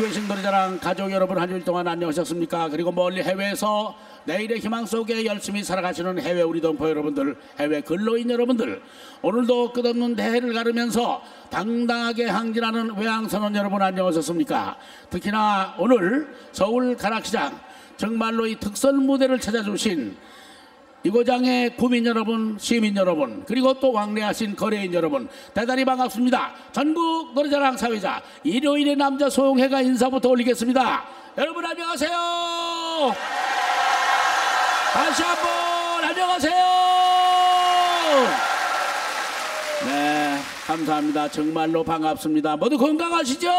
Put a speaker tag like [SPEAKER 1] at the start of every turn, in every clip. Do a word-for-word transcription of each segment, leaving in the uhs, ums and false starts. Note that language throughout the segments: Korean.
[SPEAKER 1] 계신 노래자랑 가족 여러분, 한 주일 동안 안녕하셨습니까? 그리고 멀리 해외에서 내일의 희망 속에 열심히 살아가시는 해외 우리 동포 여러분들, 해외 근로인 여러분들, 오늘도 끝없는 대해를 가르면서 당당하게 항진하는 외항선원 여러분, 안녕하셨습니까? 특히나 오늘 서울 가락시장 정말로 이 특설 무대를 찾아주신 이고장의 구민 여러분, 시민 여러분, 그리고 또 왕래하신 거래인 여러분, 대단히 반갑습니다. 전국 노래자랑 사회자 일요일의 남자 소영회가 인사부터 올리겠습니다. 여러분 안녕하세요. 다시 한번 안녕하세요. 네, 감사합니다. 정말로 반갑습니다. 모두 건강하시죠?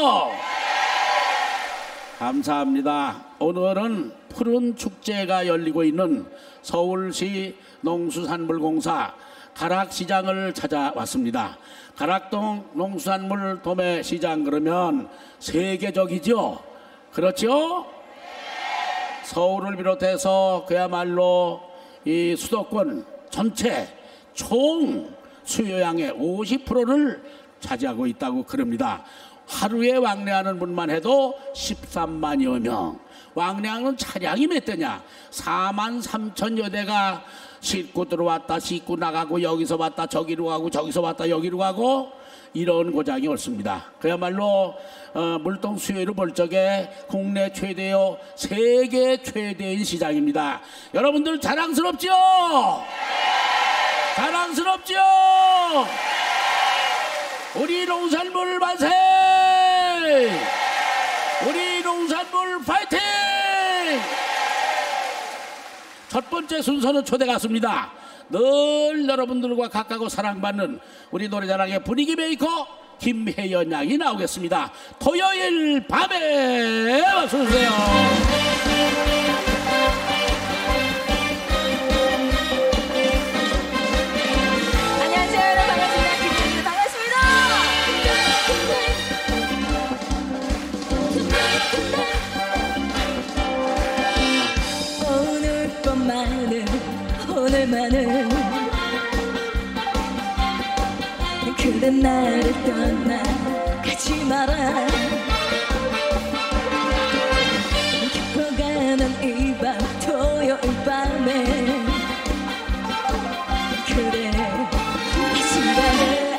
[SPEAKER 1] 감사합니다. 오늘은 푸른 축제가 열리고 있는 서울시 농수산물공사 가락시장을 찾아왔습니다. 가락동 농수산물 도매시장 그러면 세계적이죠? 그렇죠? 서울을 비롯해서 그야말로 이 수도권 전체 총 수요량의 오십 퍼센트를 차지하고 있다고 그럽니다. 하루에 왕래하는 분만 해도 십삼만여 명. 왕래하는 차량이 몇 대냐? 사만 삼천여 대가 싣고 들어왔다 싣고 나가고, 여기서 왔다 저기로 가고 저기서 왔다 여기로 가고, 이런 고장이 옳습니다. 그야말로 어, 물동 수요를 볼 적에 국내 최대요 세계 최대인 시장입니다. 여러분들 자랑스럽죠? 자랑스럽죠? 우리 농산물 만세! 우리 농산물 파이팅! 첫 번째 순서는 초대 가수입니다. 늘 여러분들과 가까고 사랑받는 우리 노래자랑의 분위기 메이커 김혜연 양이 나오겠습니다. 토요일 밤에 어서오세요.
[SPEAKER 2] 오늘만은 그래 나를 떠나가지 마라. 깊어가는 이 밤 토요일 밤에 그래 이 시간에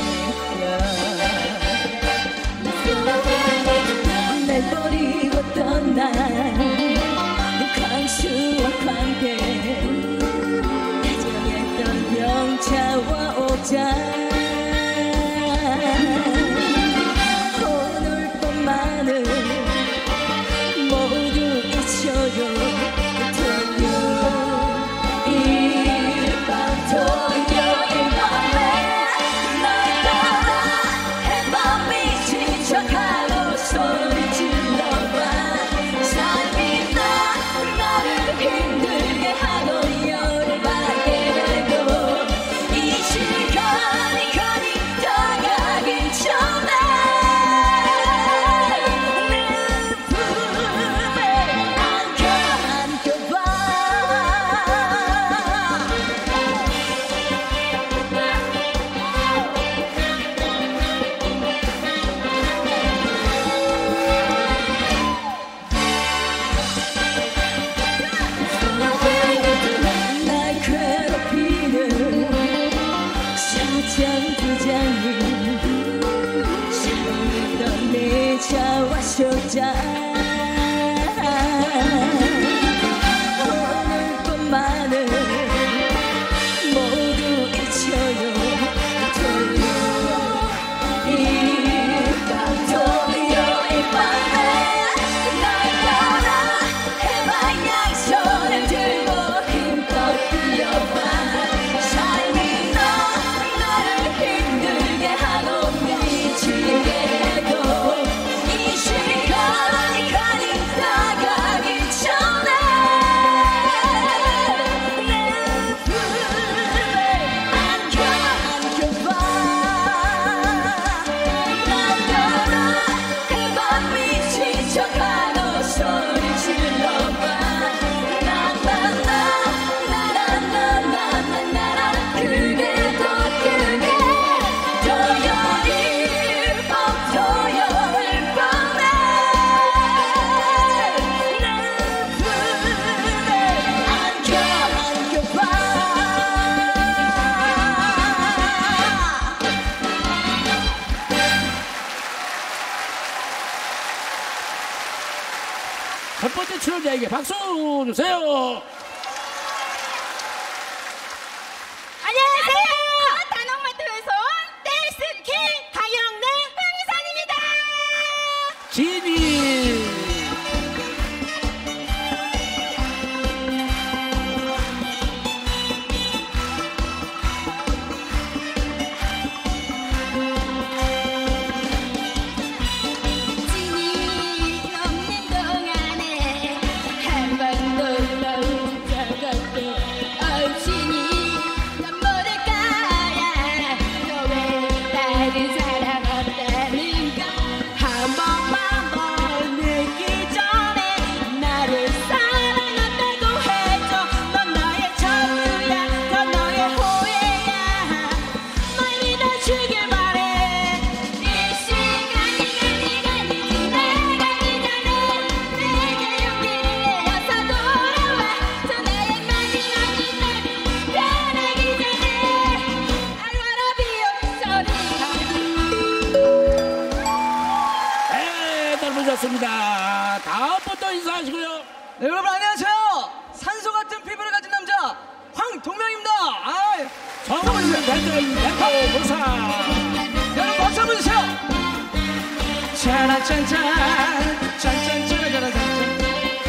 [SPEAKER 2] 날 버리고 떠난 광수와 관계 영차와 오자. 오늘 밤만은 모두 잊혀요. 토요일 밤 토요일 밤에 날 따라 해봐 미친 척하고 소리 질러봐. 삶이 나 나를 힘들게 하고 열받게 하고 이 시간
[SPEAKER 1] 남자에게 박수 주세요.
[SPEAKER 2] 안녕하세요. 단옥마트에서 온 댄스킹 강영래 황희선입니다.
[SPEAKER 1] 진이
[SPEAKER 2] 진이 없는 동안에 한 번도 나온 적 없고 어 진이 넌 모를 거야 너 왜 다른 사람 없다는 거 한 번만 더 느끼기 전에 나를 사랑한다고 해줘 넌 나의 전부야 넌 너의 후회야 널 믿어주길 바래 이 시간이 가니가 니지 나가기 전에 내게 용기를 내어서 돌아와 또 나의 마지막이 날 변하기 전에 I wanna be your soul이야.
[SPEAKER 1] 네, 넓은 좋습니다. 다음 분도 인사하시고요.
[SPEAKER 3] 네, 여러분 안녕하세요. 산소 같은 피부를 가진 남자 황동명입니다. 아,
[SPEAKER 1] 정은 대전 대포 부사
[SPEAKER 3] 여러분 박수 한번 주세요. 짜라짠짠 짠짠짜라짜라짠짠.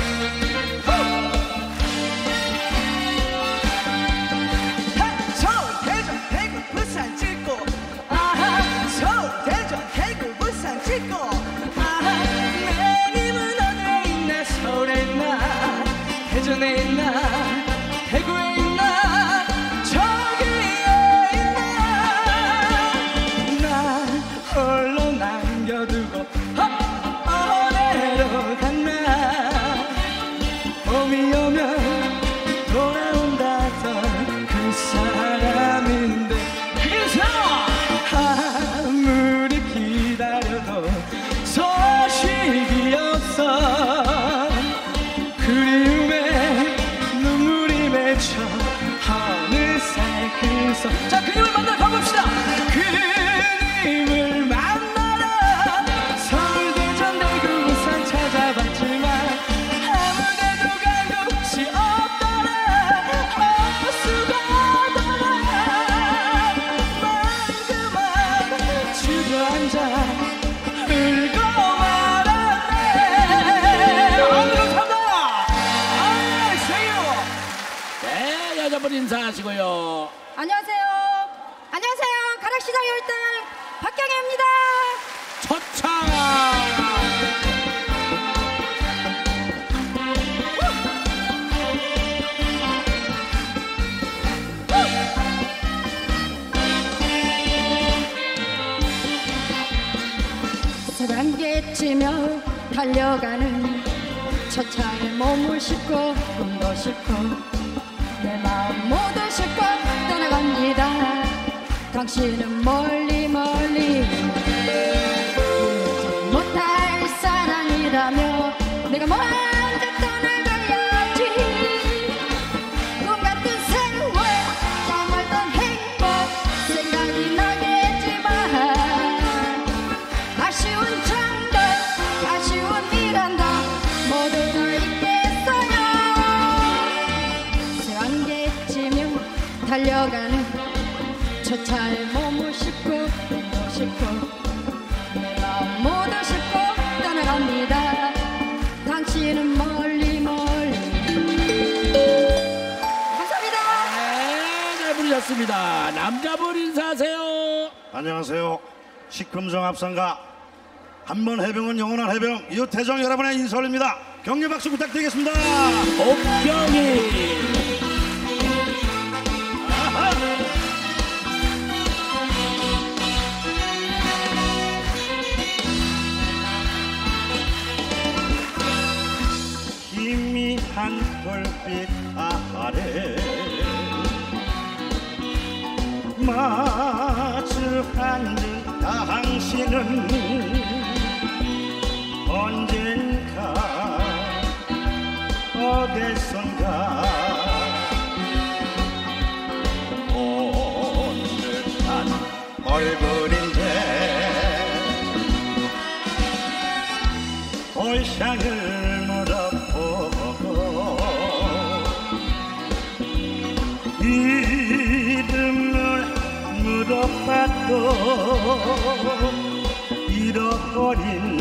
[SPEAKER 3] 서울 대전 대구 부산 찍고 아하 서울 대전 대구 부산 찍고 아하 내 님은 어디에 있나 서울에 있나 대전에 있나 대구에 있나 저기에 있나 나 홀로 남겨두고 어, 어디로 갔나 봄이 오면 돌아온다던 그 사람인데 그래서 아무리 기다려도 소식이 없어 그리움에 눈물이 맺혀 어느새 그서 자 그님을 만나러 가봅시다. 그님을 만나러 서울 대전 대구 부산 찾아봤지만 아무데도 간 곳이 없더라 올 수가 없더라 난 그만 주저앉아 울고 말았네. 오늘은 간다. 아 세요.
[SPEAKER 1] 네, 여자분 인사하시고요.
[SPEAKER 2] 안녕하세요. 안녕하세요. 가락시장 열등 박경혜입니다.
[SPEAKER 1] 첫차
[SPEAKER 2] 새단계치며 달려가는 첫차에 몸을 싣고 꿈도 싣고 내 마음 모두 싣고 떠나갑니다. 당신은 멀리 멀리 이루지 못할 사랑이라며 내가 먼저 떠나가야지. 꿈 같은 세월 떠말던 행복 생각이 나겠지만 아쉬운 정도 아쉬운 일한다 모두 다 있겠어요. 새안개치며 달려가는 저 차에 몸을 싣고 몸을 싣고 내 마음 모두 싣고 떠나갑니다. 당신은 멀리 멀리. 감사합니다.
[SPEAKER 1] 네, 잘 부르셨습니다. 남자분 인사하세요.
[SPEAKER 4] 안녕하세요. 식금성 합성가 한번 해병은 영원한 해병 이웃태정 여러분의 인사올립니다. 격려 박수 부탁드리겠습니다.
[SPEAKER 1] 옥경이
[SPEAKER 4] 희미한 불빛 아래 마주 앉은 당신은 언젠가 어디선가 온 듯한 얼굴인데 볼향을 물어보고 이름을 물어봐도 잃어버린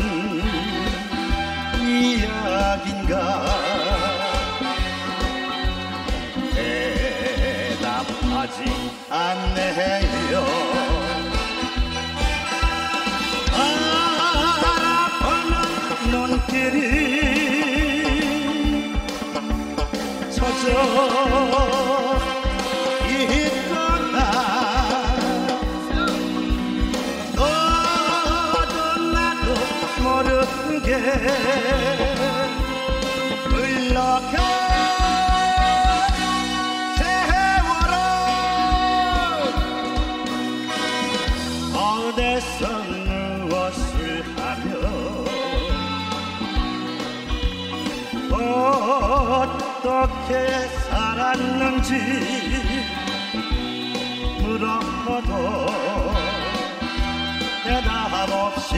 [SPEAKER 4] 이야기인가 대답하지 않네요. 바라보는 눈길이 젖어 있거나 너도 나도 모르게 흘러가 세월은 어디서 무엇을 하며 어떻게 살았는지 물어봐도 대답 없이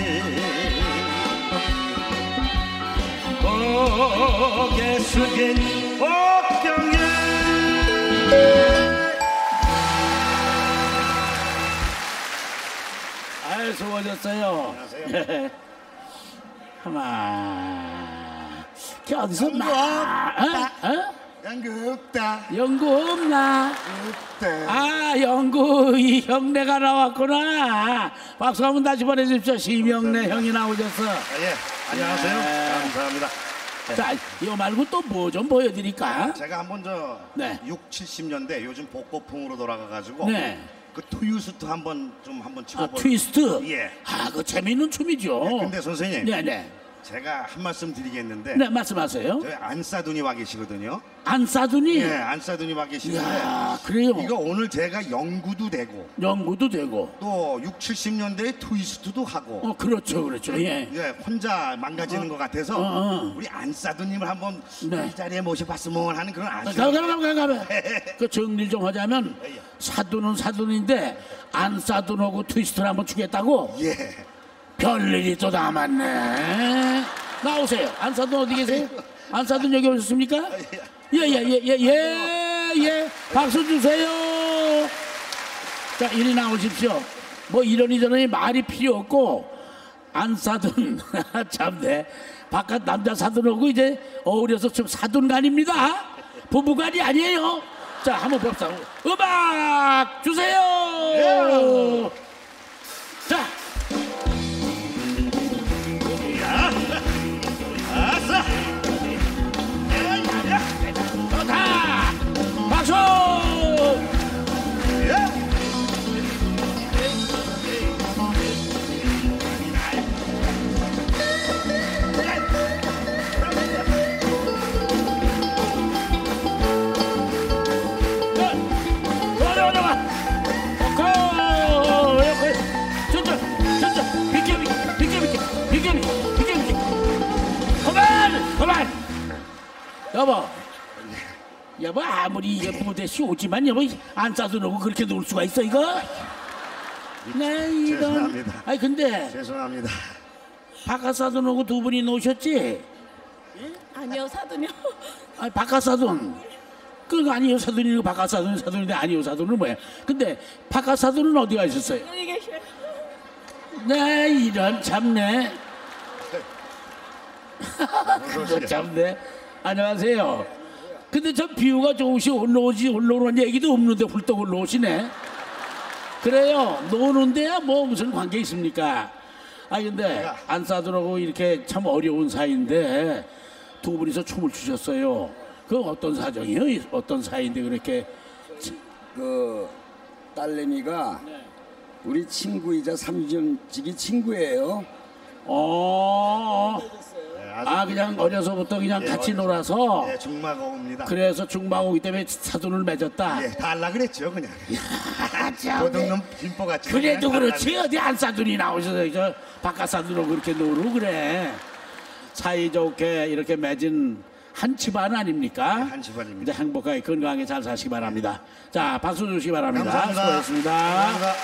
[SPEAKER 4] 고개 숙인 옥경에
[SPEAKER 1] 아유, 수고하셨어요.
[SPEAKER 4] 안녕하세요.
[SPEAKER 1] 가만. 걔 어디서
[SPEAKER 4] 연구
[SPEAKER 1] 나? 어? 어?
[SPEAKER 4] 연구 없다
[SPEAKER 1] 연구 없나?
[SPEAKER 4] 없다.
[SPEAKER 1] 아, 연구 이 형네가 나왔구나. 박수 한번 다시 보내주십시오. 심형래 형이 나오셨어.
[SPEAKER 4] 아, 예, 안녕하세요.
[SPEAKER 1] 네.
[SPEAKER 4] 감사합니다.
[SPEAKER 1] 자, 이거 말고 또 뭐 좀 보여드릴까?
[SPEAKER 4] 제가 한번 저
[SPEAKER 1] 네.
[SPEAKER 4] 육, 칠십 년대 요즘 복고풍으로 돌아가가지고
[SPEAKER 1] 네.
[SPEAKER 4] 그 투유스트 한번 좀 한번
[SPEAKER 1] 아,
[SPEAKER 4] 찍어볼.
[SPEAKER 1] 트위스트.
[SPEAKER 4] 예.
[SPEAKER 1] 아, 그 재미있는 춤이죠.
[SPEAKER 4] 네, 근데 선생님,
[SPEAKER 1] 네, 네.
[SPEAKER 4] 제가 한 말씀 드리겠는데
[SPEAKER 1] 네, 말씀하세요.
[SPEAKER 4] 저희 안싸둔이 와 계시거든요.
[SPEAKER 1] 안 싸두니?
[SPEAKER 4] 예, 안싸둔이 와 계시는데
[SPEAKER 1] 이야, 그래요.
[SPEAKER 4] 이거 오늘 제가 연구도 되고
[SPEAKER 1] 연구도 되고.
[SPEAKER 4] 또 육, 칠십 년대에 트위스트도 하고
[SPEAKER 1] 어, 그렇죠, 그렇죠. 예.
[SPEAKER 4] 예, 혼자 망가지는 것 같아서
[SPEAKER 1] 어, 어.
[SPEAKER 4] 우리 안싸두님을 한번
[SPEAKER 1] 네.
[SPEAKER 4] 이 자리에 모셔봤으면 하는 그런
[SPEAKER 1] 가,
[SPEAKER 4] 아쉬움.
[SPEAKER 1] 가, 가, 가, 가. 그 정리를 좀 하자면 사두는 사두인데 안 사두하고 트위스트를 한번 주겠다고.
[SPEAKER 4] 예.
[SPEAKER 1] 별일이 또 남았네. 나오세요. 안사돈 어디 계세요? 안사돈 여기 오셨습니까? 예예예예예 예, 예. 박수 주세요. 자, 이리 나오십시오. 뭐 이러니 저러니 말이 필요 없고 안사돈 참네. 바깥 남자 사돈하고 이제 어울려서 좀 사돈간입니다. 부부간이 아니에요. 자, 한번 봅시다. 음악 주세요. 자.
[SPEAKER 4] 아싸!
[SPEAKER 1] 좋다! 박수! 올라와, 올라와! 고! 이렇게. 천천, 천천. 비켜, 비켜, 비켜, 비켜, 비켜, 비켜, 비켜, 비켜. 그만! 그만! 여보. 여보, 아무리 이게 무대 쇼지만 여보 안 싸두놓고 그렇게 놀 수가 있어 이거? 네, 이런.
[SPEAKER 4] 죄송합니다.
[SPEAKER 1] 아니 근데
[SPEAKER 4] 죄송합니다.
[SPEAKER 1] 바깥 싸두놓고 두 분이 노셨지?
[SPEAKER 5] 아니요, 사돈이요.
[SPEAKER 1] 아니 바깥 사돈. 그거 아니요 사돈이고 바깥 사돈이 사돈인데 아니요 사돈은 뭐야? 근데 바깥 사돈은 어디 가셨어요?
[SPEAKER 5] 여기 계셔요.
[SPEAKER 1] 네, 이런 참네. 그거 참네. 안녕하세요. 근데 저 비유가 좋으시 올라오지 올라오는 얘기도 없는데 훌떡 올라오시네. 그래요. 노는데야 뭐 무슨 관계 있습니까? 아 근데 안 싸들어고 이렇게 참 어려운 사이인데 두 분이서 춤을 추셨어요. 그 어떤 사정이에요? 어떤 사이인데 그렇게?
[SPEAKER 6] 그 딸내미가 우리 친구이자 삼촌지기 친구예요.
[SPEAKER 1] 어.
[SPEAKER 4] 네, 아주
[SPEAKER 1] 아 그냥 어려서부터 그냥
[SPEAKER 4] 예,
[SPEAKER 1] 같이
[SPEAKER 4] 어려-
[SPEAKER 1] 놀아서
[SPEAKER 4] 예, 중마고입니다.
[SPEAKER 1] 그래서 중마고기 때문에 사돈을 맺었다.
[SPEAKER 4] 예, 달라 그랬죠 그냥.
[SPEAKER 1] 아, 참.
[SPEAKER 4] 도둑놈 김포같이.
[SPEAKER 1] 그래도
[SPEAKER 4] 그냥
[SPEAKER 1] 그렇지 어디 안 사돈이 나오셔서 저 바깥 사돈으로 그렇게 놀고 그래. 사이좋게 이렇게 맺은 한 집안 아닙니까?
[SPEAKER 4] 네, 한 집안입니다.
[SPEAKER 1] 이제 행복하게 건강하게 잘 사시기 바랍니다. 자, 박수 주시기 바랍니다.
[SPEAKER 4] 감사합니다.
[SPEAKER 1] 수고했습니다.
[SPEAKER 4] 감사합니다.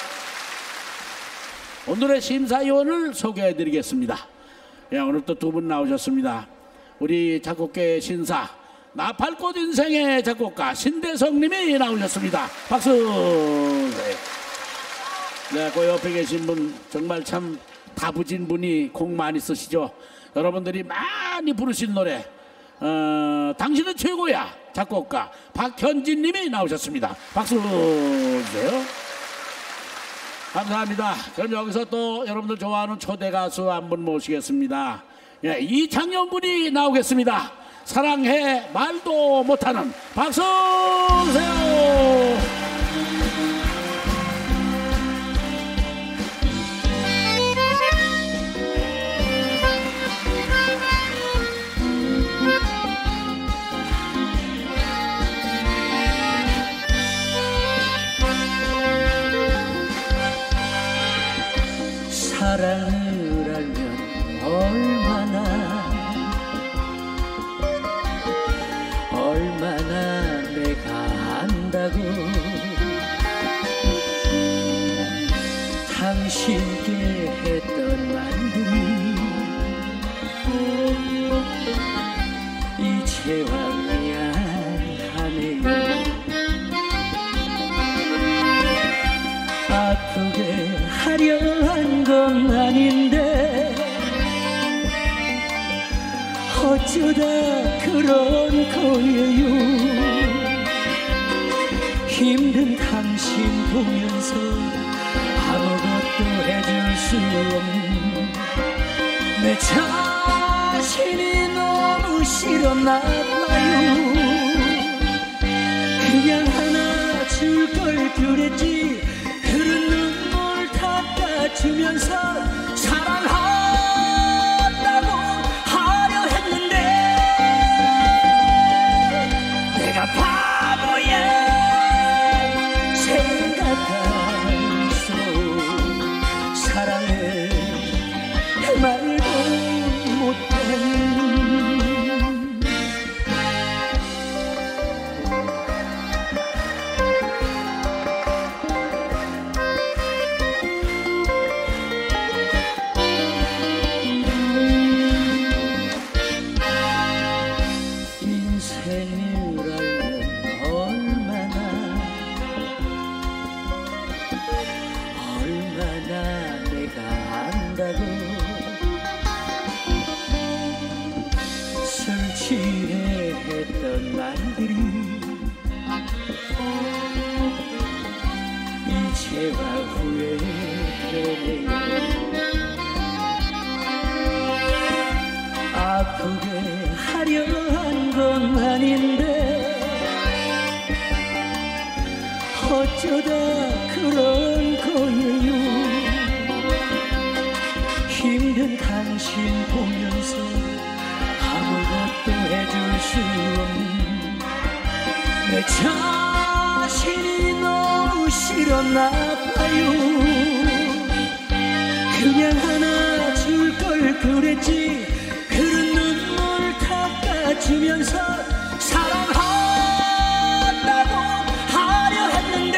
[SPEAKER 1] 오늘의 심사위원을 소개해드리겠습니다. 예, 오늘 또 두 분 나오셨습니다. 우리 작곡계 신사 나팔꽃 인생의 작곡가 신대성님이 나오셨습니다. 박수. 네. 네, 그 옆에 계신 분 정말 참 다부진 분이 곡 많이 쓰시죠. 여러분들이 많이 부르신 노래 어, 당신은 최고야 작곡가 박현진님이 나오셨습니다. 박수 주세요. 감사합니다. 그럼 여기서 또 여러분들 좋아하는 초대 가수 한 분 모시겠습니다. 예, 이창용 군이 나오겠습니다. 사랑해 말도 못하는. 박수 주세요.
[SPEAKER 3] 사랑을 알면 얼마나 얼마나 내가 안다고 당신께 했던 말들이 이제와 미안하네요. 아프게 하려 한 건 아닌데 어쩌다 그런 거예요. 힘든 당신 보면서 아무것도 해줄 수 없는 내 자신이 너무 싫었나 봐요. 그냥 하나 줄 걸 그랬지. 그런 눈물 닦아주면서 사랑한다고 하려 했는데 내가 바보야 생각할수록 사랑해 말도 못한 했던 말들이 이제와 후회되네요. 아프게 하려 한 건 아닌데 어쩌다 그런 거예요. 힘든 당신 보면서 아무것도 해줄 수 없는 내 자신이 너무 싫었나 봐요. 그냥 하나 줄 걸 그랬지. 그런 눈물 닦아주면서 사랑한다고 하려 했는데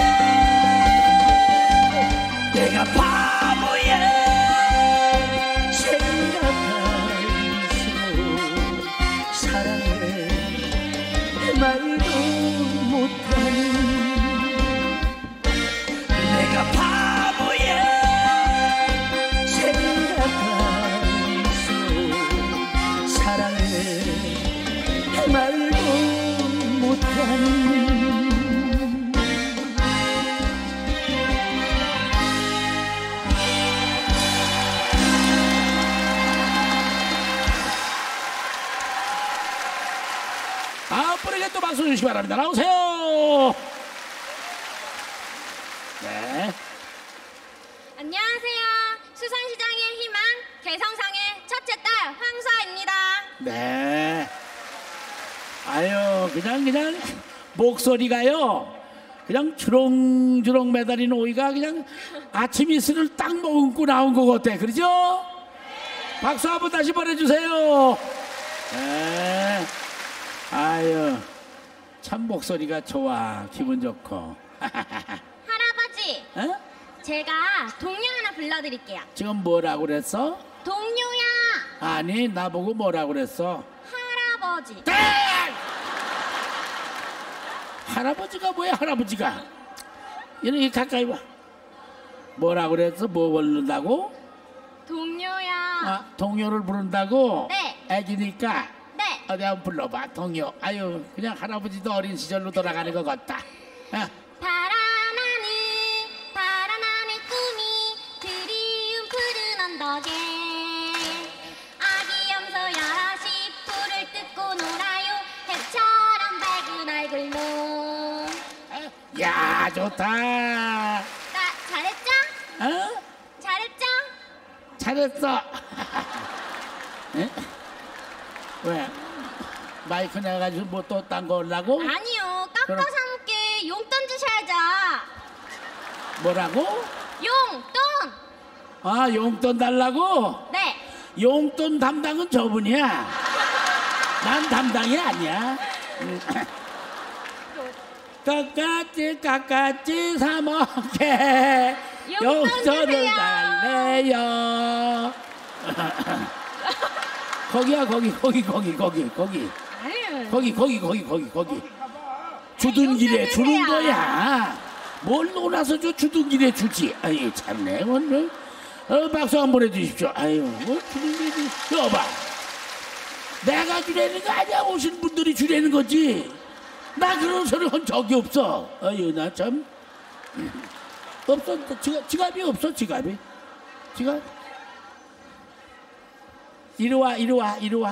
[SPEAKER 3] 내가 바보야 말도 못하는 내가 바보야 생각할수록 사랑해 말도 못하는
[SPEAKER 1] 또 박수 주시기 바랍니다. 나오세요. 네.
[SPEAKER 7] 안녕하세요. 수산시장의 희망, 개성상의 첫째 딸 황서아입니다.
[SPEAKER 1] 네. 아유, 그냥 그냥 목소리가요. 그냥 주렁주렁 매달린 오이가 그냥 아침 이슬을 딱 머금고 나온 것 같아. 그러죠? 박수 한번 다시 보내주세요. 네. 아유. 참 목소리가 좋아. 기분 좋고.
[SPEAKER 7] 할아버지,
[SPEAKER 1] 어?
[SPEAKER 7] 제가 동요 하나 불러드릴게요.
[SPEAKER 1] 지금 뭐라고 그랬어?
[SPEAKER 7] 동요야.
[SPEAKER 1] 아니 나보고 뭐라고 그랬어?
[SPEAKER 7] 할아버지.
[SPEAKER 1] 네! 할아버지가 뭐야 할아버지가. 이렇게 가까이 와. 뭐라 그랬어? 뭐 부른다고?
[SPEAKER 7] 동료야.
[SPEAKER 1] 아, 동요를 부른다고?
[SPEAKER 7] 네.
[SPEAKER 1] 애기니까
[SPEAKER 7] 네.
[SPEAKER 1] 어디 한번 불러봐 동요. 아유 그냥 할아버지도 어린 시절로 돌아가는 것 같다. 아,
[SPEAKER 7] 달아나는 달아나는 꿈이 드리운 푸른 언덕에 아기 염소 여럿이 풀을 뜯고 놀아요. 해처럼 밝은 얼굴로.
[SPEAKER 1] 야 좋다.
[SPEAKER 7] 나 잘했죠?
[SPEAKER 1] 어?
[SPEAKER 7] 잘했죠?
[SPEAKER 1] 잘했어. 에? 왜? 마이크 내가지고 뭐 또 딴 거 하려고?
[SPEAKER 7] 아니요.
[SPEAKER 1] 그럼-
[SPEAKER 7] 깎아서 함께 용돈 주셔야죠.
[SPEAKER 1] 뭐라고?
[SPEAKER 7] 용돈.
[SPEAKER 1] 아 용돈 달라고?
[SPEAKER 7] 네.
[SPEAKER 1] 용돈 담당은 저분이야. 난 담당이 아니야. 음. 깎았지 깎았지 사먹게
[SPEAKER 7] 용돈
[SPEAKER 1] 용돈을
[SPEAKER 7] 주세요.
[SPEAKER 1] 달래요. 거기야 거기 거기 거기 거기 거기
[SPEAKER 7] 아유.
[SPEAKER 1] 거기 거기 거기 거기 거기 주둔 길에
[SPEAKER 7] 용돈
[SPEAKER 1] 주는
[SPEAKER 7] 주세요.
[SPEAKER 1] 거야. 뭘 놀아서 줘 주둔 길에 주지. 아유 참네 오늘. 어, 박수 한번 해주십시오. 아유 뭐 주는 길에 주. 여봐. 내가 주려는 거 아니야. 오신 분들이 주려는 거지. 나 그런 소리 한 적이 없어. 아유 나 참 없어. 지갑, 지갑이 없어. 지갑이 지갑. 이리 와 이리 와 이리 와.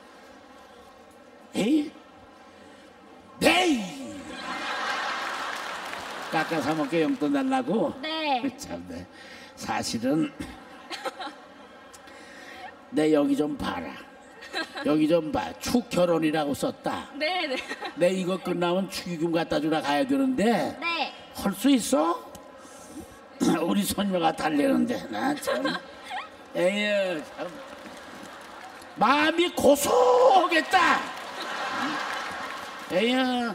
[SPEAKER 1] 에이 에이 깎아 사 먹게 용돈 달라고.
[SPEAKER 7] 네.
[SPEAKER 1] 참네. 사실은 내 여기 좀 봐라. 여기 좀 봐. 축결혼이라고 썼다.
[SPEAKER 7] 네, 네.
[SPEAKER 1] 내 이거 끝나면 축의금 갖다 주러 가야 되는데
[SPEAKER 7] 네.
[SPEAKER 1] 할 수 있어? 우리 손녀가 달래는데 나 참 에휴 참 마음이 고소하겠다. 에휴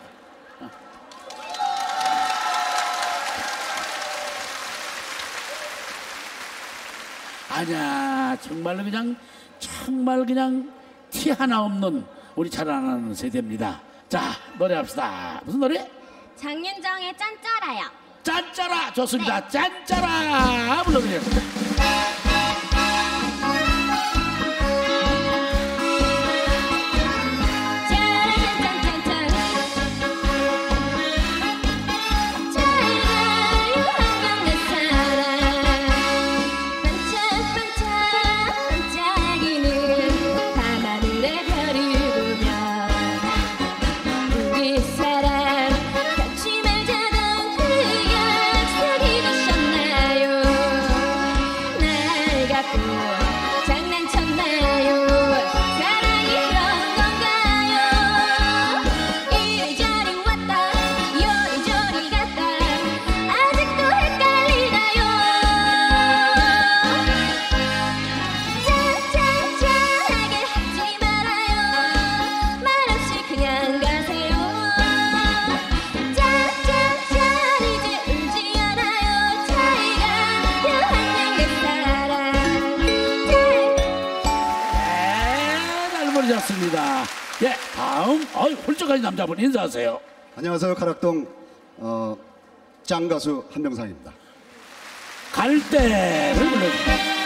[SPEAKER 1] 아니야 정말로 그냥 정말 그냥 티 하나 없는 우리 자라나는 세대입니다. 자 노래합시다. 무슨 노래?
[SPEAKER 7] 장윤정의 짠짜라요.
[SPEAKER 1] 짠짜라 좋습니다. 짠짜라 불러드려요.
[SPEAKER 7] 짠짠짠짠. 짠짜라요 한강 내 사랑. 반짝반짝 반짝이는 밤하늘의 별을 보며 우리 사랑 같이 말자던 그 약속이 되셨나요? 날 갖고 장난쳤나요? 사랑이 그런 건가요? 이리저리 왔다 요리조리 갔다 아직도 헷갈리나요? 짠짠짠하게 하지 말아요. 말없이 그냥 가세요. 짠짠짠 이제 울지 않아요. 잘 가요 한강 내 사랑.
[SPEAKER 1] 네, 잘 부르셨습니다. 예, 다음 어이 훌쩍하신 남자분 인사하세요.
[SPEAKER 8] 안녕하세요. 가락동 어, 짱가수 한명상입니다.
[SPEAKER 1] 갈대를 불러주세요.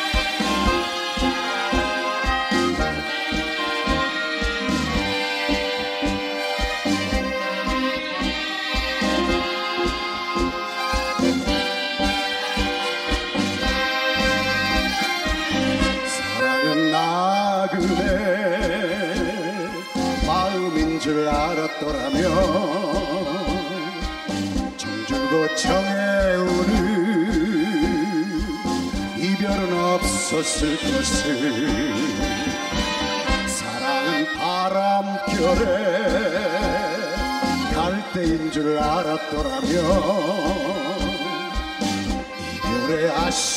[SPEAKER 8] 사랑은 나그네 마음인 줄 알았더라면 정주거청에 오는 이별은 없었을 것을. 사랑은 바람결에 갈대인 줄 알았더라면 이별의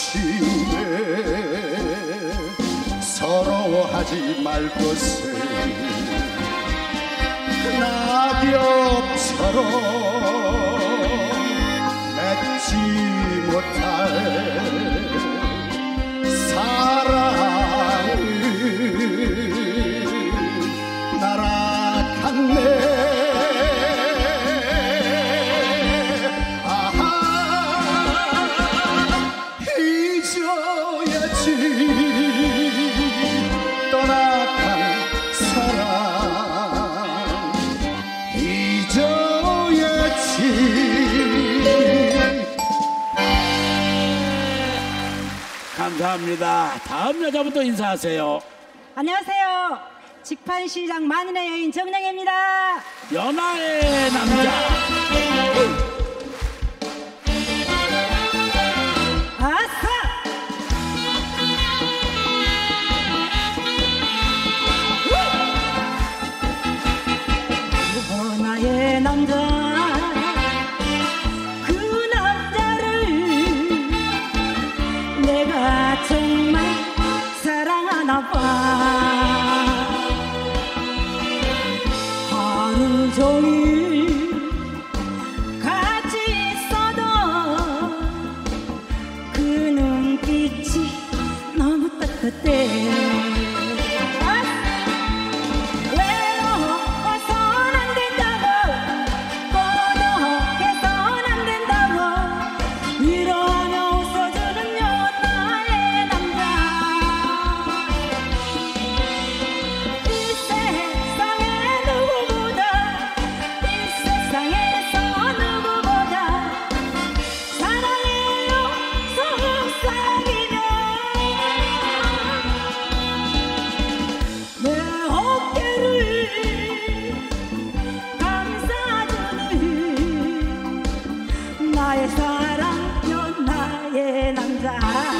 [SPEAKER 8] 아쉬움에 서러워하지 말 것을. 낙엽처럼 맺지 못할 사랑을 날아갔네.
[SPEAKER 1] 감사합니다. 다음 여자분도 인사하세요.
[SPEAKER 9] 안녕하세요. 직판시장 만인의 여인 정영애입니다.
[SPEAKER 1] 연하의 남자.
[SPEAKER 9] 아싸! 연하의 남자, 그 남자를 내가 정말 사랑하나 봐. 하루 종일 같이 있어도 그 눈빛이 너무 따뜻해. 외로워서는 안 된다고, 고독해서는 안 된다고 위로하며 웃어주는 연하의 남자. 이 세상에 누구보다, 이 세상에서 누구보다 사랑해요 속삭이며 내 어깨를 감싸주는 나의 사랑 연하의 남자.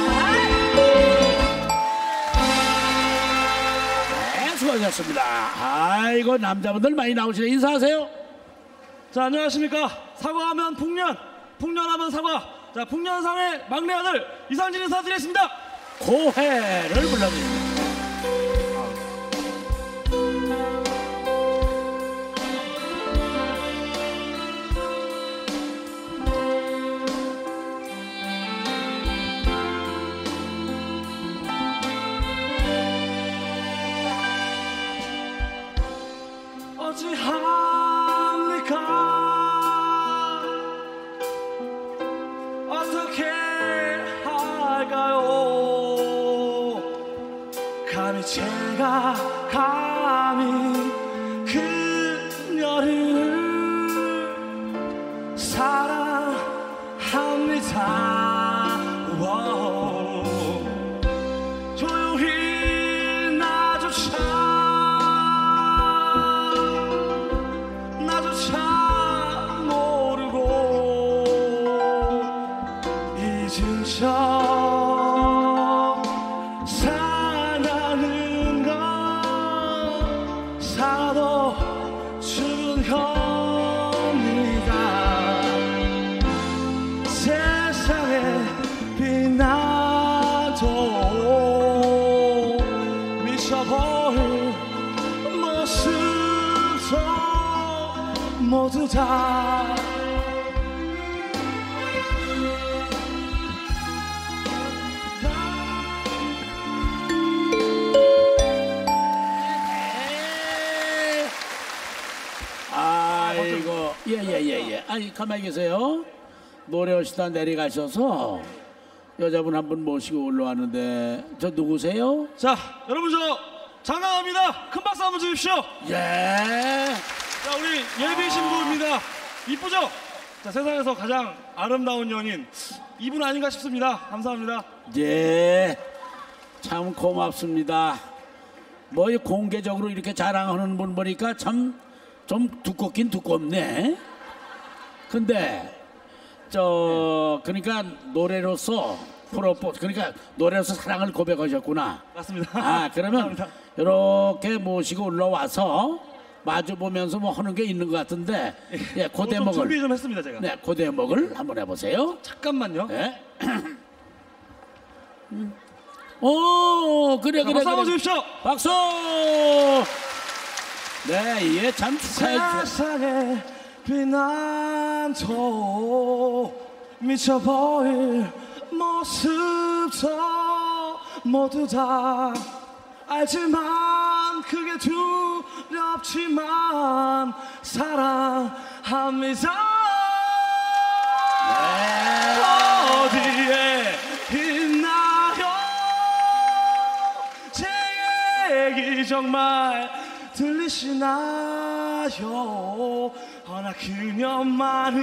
[SPEAKER 1] 네, 수고하셨습니다. 아이고 남자분들 많이 나오시네. 인사하세요.
[SPEAKER 3] 자, 안녕하십니까. 사과하면 풍년, 풍년하면 사과. 자, 풍년상의 막내 아들 이상진 인사드리겠습니다.
[SPEAKER 1] 고해를 불러드립니다.
[SPEAKER 3] 어찌합니까? 어떻게 할까요? 감히 제가 감히 그녀를 사랑합니다. 와우. 조용히 나조차 나조차 모르고 잊은 척 사랑하는 건 사도 죽은 겁니다. 세상에 빛나도 미쳐버릴 모습도 모두 다
[SPEAKER 1] 아이고 예예예예. 아니 가만히 계세요. 노래 오시다 내려가셔서 여자분 한 분 모시고 올라왔는데 저 누구세요?
[SPEAKER 3] 자, 여러분 저 장강합니다. 큰 박수 한번 주십시오.
[SPEAKER 1] 예.
[SPEAKER 3] 자, 우리 예비 신부입니다. 이쁘죠? 자, 세상에서 가장 아름다운 연인 이분 아닌가 싶습니다. 감사합니다.
[SPEAKER 1] 예. 참 고맙습니다. 뭐 공개적으로 이렇게 자랑하는 분 보니까 참 좀 두껍긴 두껍네. 근데 저 그러니까 노래로서 프로포 그러니까 노래로서 사랑을 고백하셨구나.
[SPEAKER 3] 맞습니다.
[SPEAKER 1] 아 그러면
[SPEAKER 3] 감사합니다.
[SPEAKER 1] 이렇게 모시고 올라와서 마주 보면서 뭐 하는 게 있는 것 같은데 예, 그
[SPEAKER 3] 좀
[SPEAKER 1] 대목을
[SPEAKER 3] 준비 좀 했습니다, 제가.
[SPEAKER 1] 네, 그 대목을 한번 해보세요.
[SPEAKER 3] 잠깐만요.
[SPEAKER 1] 네. 오 그래
[SPEAKER 3] 자,
[SPEAKER 1] 그래
[SPEAKER 3] 박수 한번
[SPEAKER 1] 그래.
[SPEAKER 3] 주십시오.
[SPEAKER 1] 박수. 네, 예, 참 축하해 주세요.
[SPEAKER 3] 세상에 비난도 미쳐버릴 모습도 모두 다 알지만 그게 두렵지만 사랑합니다. 어디에 있나요? 제 얘기 정말 들리시나요? 허나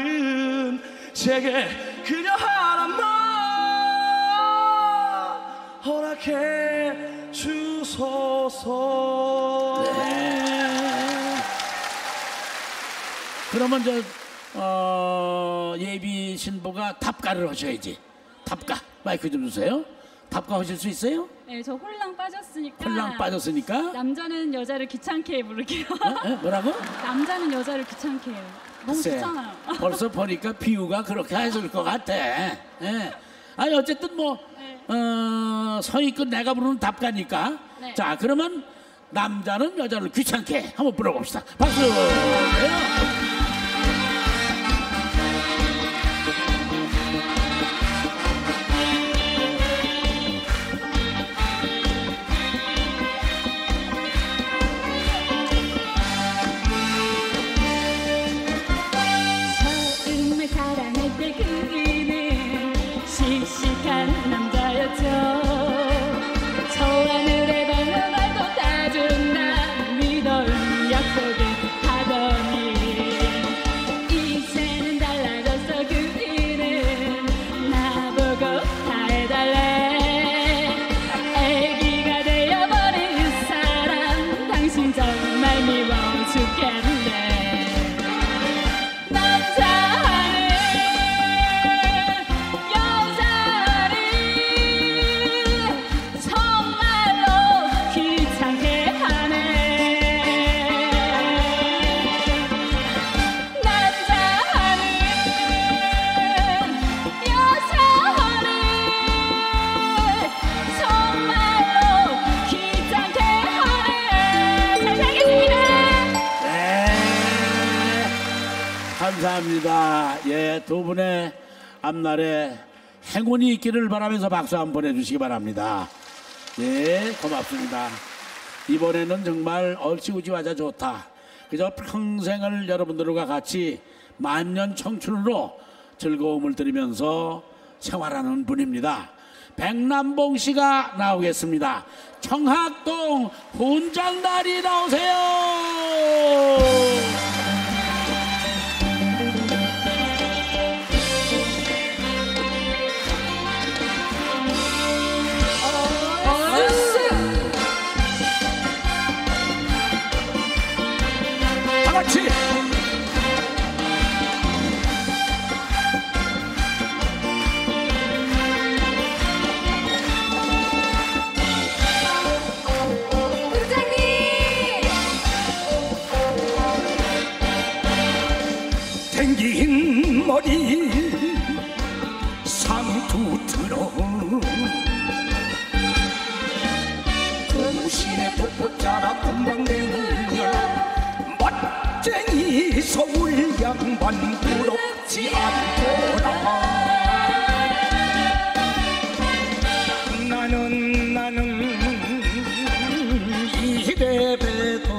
[SPEAKER 3] 그녀만은 제게 그녀 하나만 허락해 주소서.
[SPEAKER 1] 네. 그러면 저 어, 예비 신부가 답가를 하셔야지. 답가 마이크 좀 주세요. 답가 하실 수 있어요?
[SPEAKER 10] 네, 저 홀랑 빠졌으니까.
[SPEAKER 1] 홀랑 빠졌으니까.
[SPEAKER 10] 남자는 여자를 귀찮게 부를게요.
[SPEAKER 1] 에? 에? 뭐라고?
[SPEAKER 10] 남자는 여자를 귀찮게 해요. 너무
[SPEAKER 1] 글쎄,
[SPEAKER 10] 귀찮아요.
[SPEAKER 1] 벌써 보니까 비유가 그렇게 하실 것 같아. 예. 아니 어쨌든 뭐
[SPEAKER 10] 네.
[SPEAKER 1] 어, 서희끝 내가 부르는 답가니까.
[SPEAKER 10] 네.
[SPEAKER 1] 자 그러면 남자는 여자를 귀찮게 한번 불러봅시다. 박수. 네.
[SPEAKER 10] 처음에 사랑할 때 그이는 씩씩한 남자였죠. 저 하늘의 밝은 말도 따준 나 믿어온 약속을 하더니 이제는 달라졌어. 그이는 나보고 다 해달래. 애기가 되어버린 사람 당신 정말 미워 죽겠네. 남자는 여자를 정말로 귀찮게 하네. 남자는 여자를 정말로 귀찮게 하네. 잘 살겠습니다.
[SPEAKER 1] 네. 감사합니다. 예, 두 분의 앞날에 행운이 있기를 바라면서 박수 한번 보내주시기 바랍니다. 예, 고맙습니다. 이번에는 정말 얼씨우지와자 좋다. 그저 평생을 여러분들과 같이 만년 청춘으로 즐거움을 드리면서 생활하는 분입니다. 백남봉 씨가 나오겠습니다. 청학동 훈장다리 나오세요. 다 같이.
[SPEAKER 6] 댕긴 머리 상투 들어 고무신에 풋풋자라 금방 내물려 멋쟁이 서울 양반 부럽지 않더라. 나는 나는 이래봬도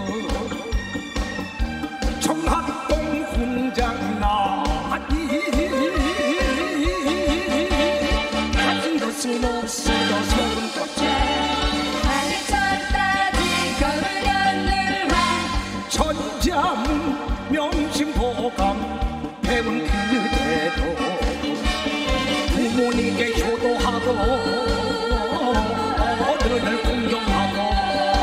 [SPEAKER 6] 청학동 훈장 나니 가진 것은 없어도 소금 껍질 전자문 명심보감 배운 그대로 부모님께 효도하고 어른을 공경하고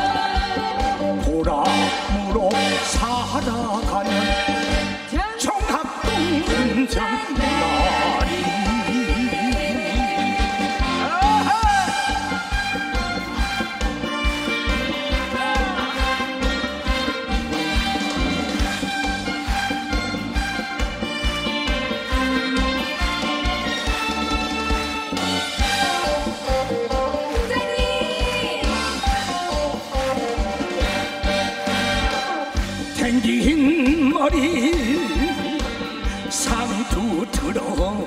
[SPEAKER 6] 보람으로 살아가는 청학동 훈장 나리. 댕긴 머리 상투 들어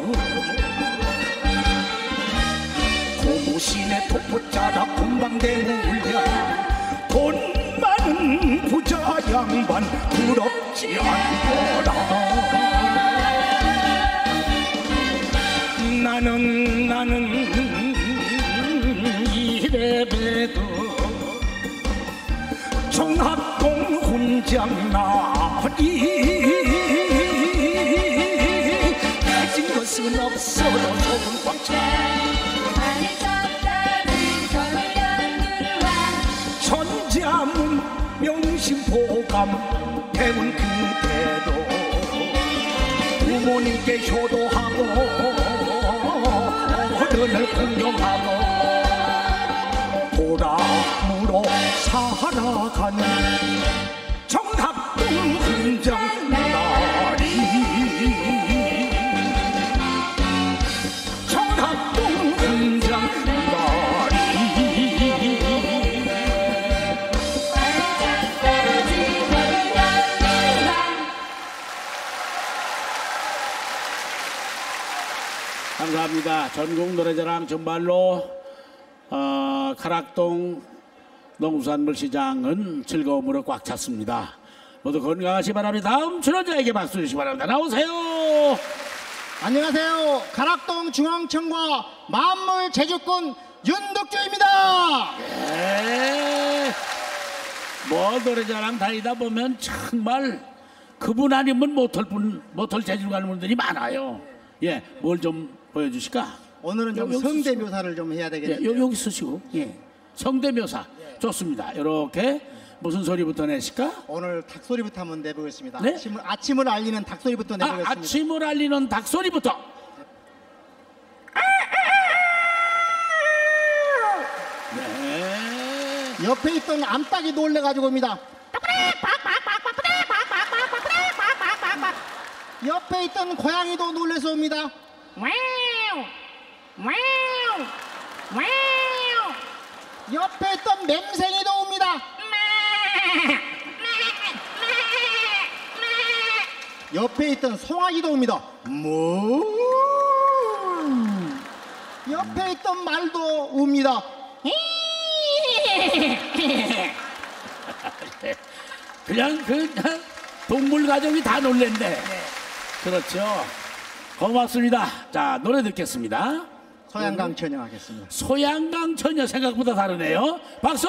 [SPEAKER 6] 고무신에 톱포자라 금방 대물려 돈 많은 부자 양반 부럽지 않더라. 나는 나는 이래봬도 청학동 훈장 나리 가진 것은 없어도 소금 꽉 차. 공감 배운 그대로 부모님께 효도하고 어른을 공경하고 보람으로 살아가는 정합동 훈장 날이 정합동 훈장 날이
[SPEAKER 1] 감사합니다. 전국 노래자랑 정말로 어, 가락동 농수산물시장은 즐거움으로 꽉 찼습니다. 모두 건강하시 바랍니다. 다음 출연자에게 박수 주시기 바랍니다. 나오세요.
[SPEAKER 11] 안녕하세요. 가락동 중앙청과 만물 제주꾼 윤덕주입니다.
[SPEAKER 1] 네. 뭐 노래자랑 다니다 보면 정말 그분 아니면 못할 분, 못할 재주가 있는 분들이 많아요. 예, 뭘 좀 보여주실까?
[SPEAKER 11] 오늘은 좀
[SPEAKER 1] 여기
[SPEAKER 11] 성대
[SPEAKER 1] 쓰시고.
[SPEAKER 11] 묘사를 좀 해야
[SPEAKER 1] 예,
[SPEAKER 11] 되겠네요.
[SPEAKER 1] 여기, 여기 쓰시고. 예. 성대묘사. 좋습니다. 이렇게 무슨 소리부터 내실까?
[SPEAKER 11] 오늘 닭소리부터 한번 내보겠습니다.
[SPEAKER 1] 네?
[SPEAKER 11] 아침을, 아침을 알리는 닭소리부터
[SPEAKER 1] 아,
[SPEAKER 11] 내보겠습니다.
[SPEAKER 1] 아침을 알리는 닭소리부터. 네.
[SPEAKER 11] 옆에 있던 암탉이 놀래가지고 옵니다. 옆에 있던 고양이도 놀래서 옵니다. 옆에 있던 맹생이도 옵니다. 옆에 있던 송아지도 옵니다. 뭐? 옆에 있던 말도 옵니다.
[SPEAKER 1] 그냥 그 동물 가족이 다 놀랬네. 그렇죠. 고맙습니다. 자, 노래 듣겠습니다.
[SPEAKER 11] 소양강 처녀 하겠습니다.
[SPEAKER 1] 소양강 처녀 생각보다 다르네요. 박수!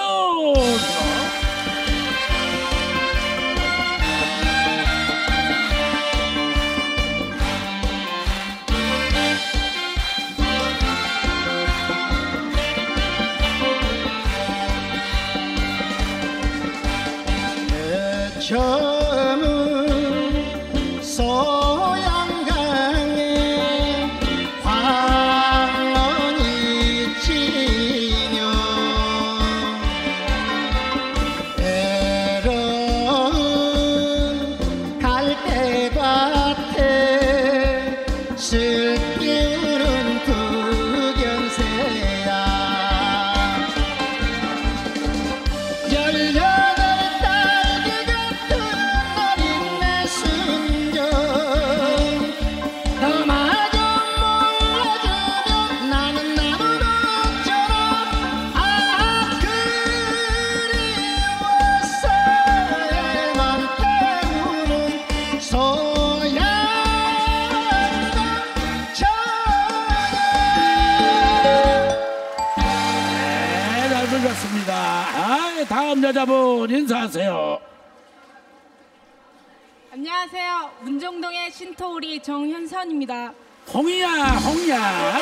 [SPEAKER 11] 처음은 소양강에 황혼이 지며 외로운 갈대밭에 슬기는 두견새야 열여덟 너마저 몰라주면 나는 나는 어쩌나 아 그리워서에만 태우는 소양강 처녀.
[SPEAKER 1] 네, 잘 불렀습니다. 아, 다음 여자분 인사하세요.
[SPEAKER 10] 안녕하세요. 문정동의 신토우리 정현선입니다.
[SPEAKER 1] 홍이야, 홍이야.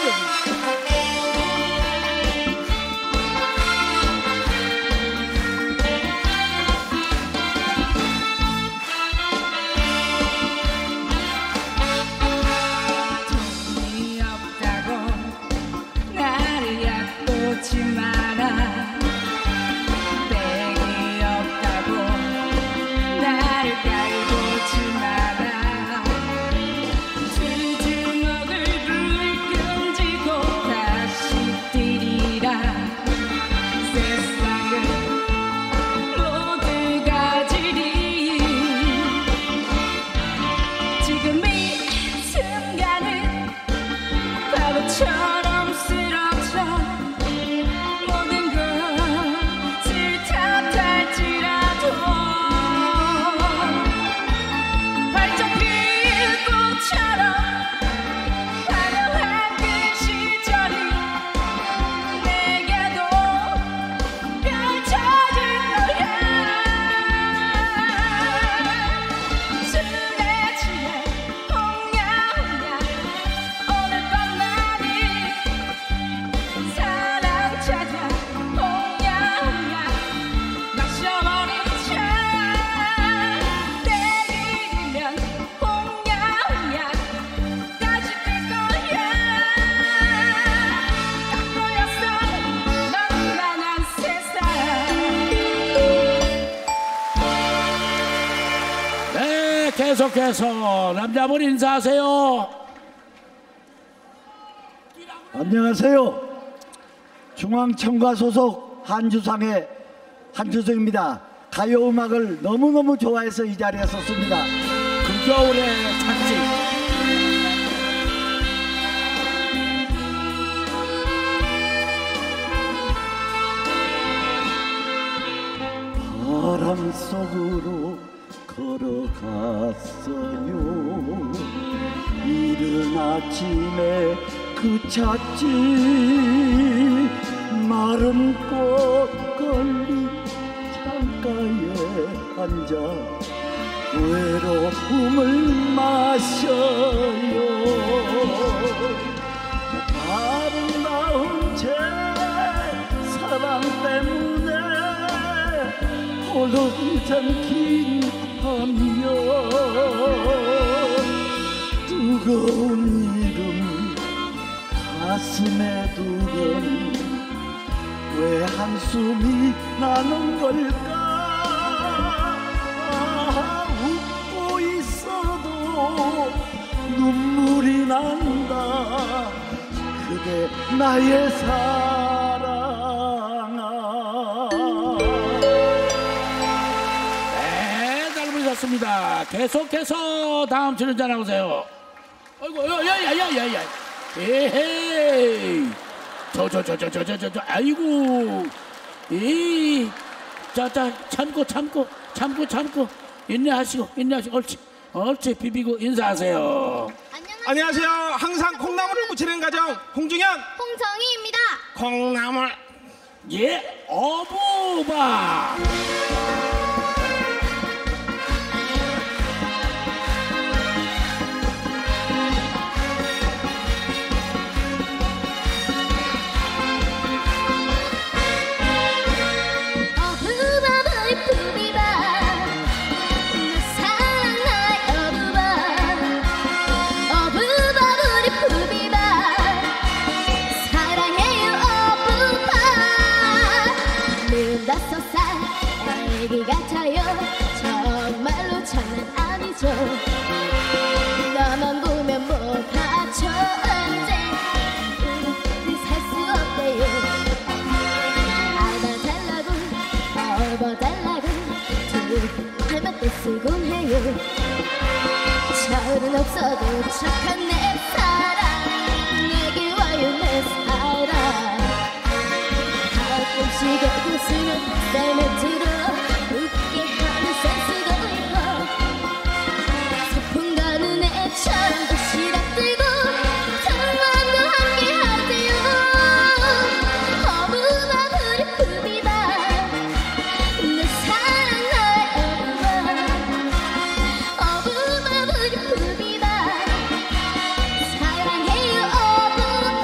[SPEAKER 10] 돈이 없다고 나를 얕보지 마라. 땡이 없다고 나를 깔보지 마라. 두 주먹을 불끈 쥐고
[SPEAKER 1] 계속해서 남자분 인사하세요.
[SPEAKER 12] 안녕하세요. 중앙청과 소속 한주상의 한주성입니다. 가요 음악을 너무너무 좋아해서 이 자리에 섰습니다.
[SPEAKER 1] 그 겨울의 찬식.
[SPEAKER 12] 바람 속으로 걸어갔어요. 이른 아침에 그쳤지. 마른 꽃 걸린 창가에 앉아 외로움을 마셔요. 아름다운 제 사랑 때문에 홀로 잠긴 밤이여. 뜨거운 이름 가슴에 두던 왜 한숨이 나는 걸까. 아, 웃고 있어도 눈물이 난다. 그대 나의 사랑아.
[SPEAKER 1] 네, 잘 부르셨습니다. 계속해서 다음 출연자 나오세요. 아이고, 야야야야야야. 에헤이. 저 저 저 저 저 저 저 저 아이고. 이. 자자 참고 참고 참고 참고 인내하시고 인내하시고 옳지 옳지 비비고 인사하세요.
[SPEAKER 13] 안녕하세요. 항상 콩나물을 무치는 가정 홍중현
[SPEAKER 7] 홍정희입니다.
[SPEAKER 13] 콩나물.
[SPEAKER 1] 예 어부바.
[SPEAKER 7] 애기 같아요. 정말로 장난 아니죠. 나만 보면 뭐가 좋은데 살 수 없대요. 알아달라고 업어달라고 두 할만 때 쓰곤 해요. 저는 없어도 착한 내 사랑 내게 와요 내 사랑. 가끔씩 웃으면 삶에 들어 웃게 하는 센스도 있고 소풍 가는 애처럼 도시락 들고 정만도 함께 하세요. 어부바 우리 부비바 내 사랑 나의 어부바 어부바 우리 부비바 사랑해요 어부바.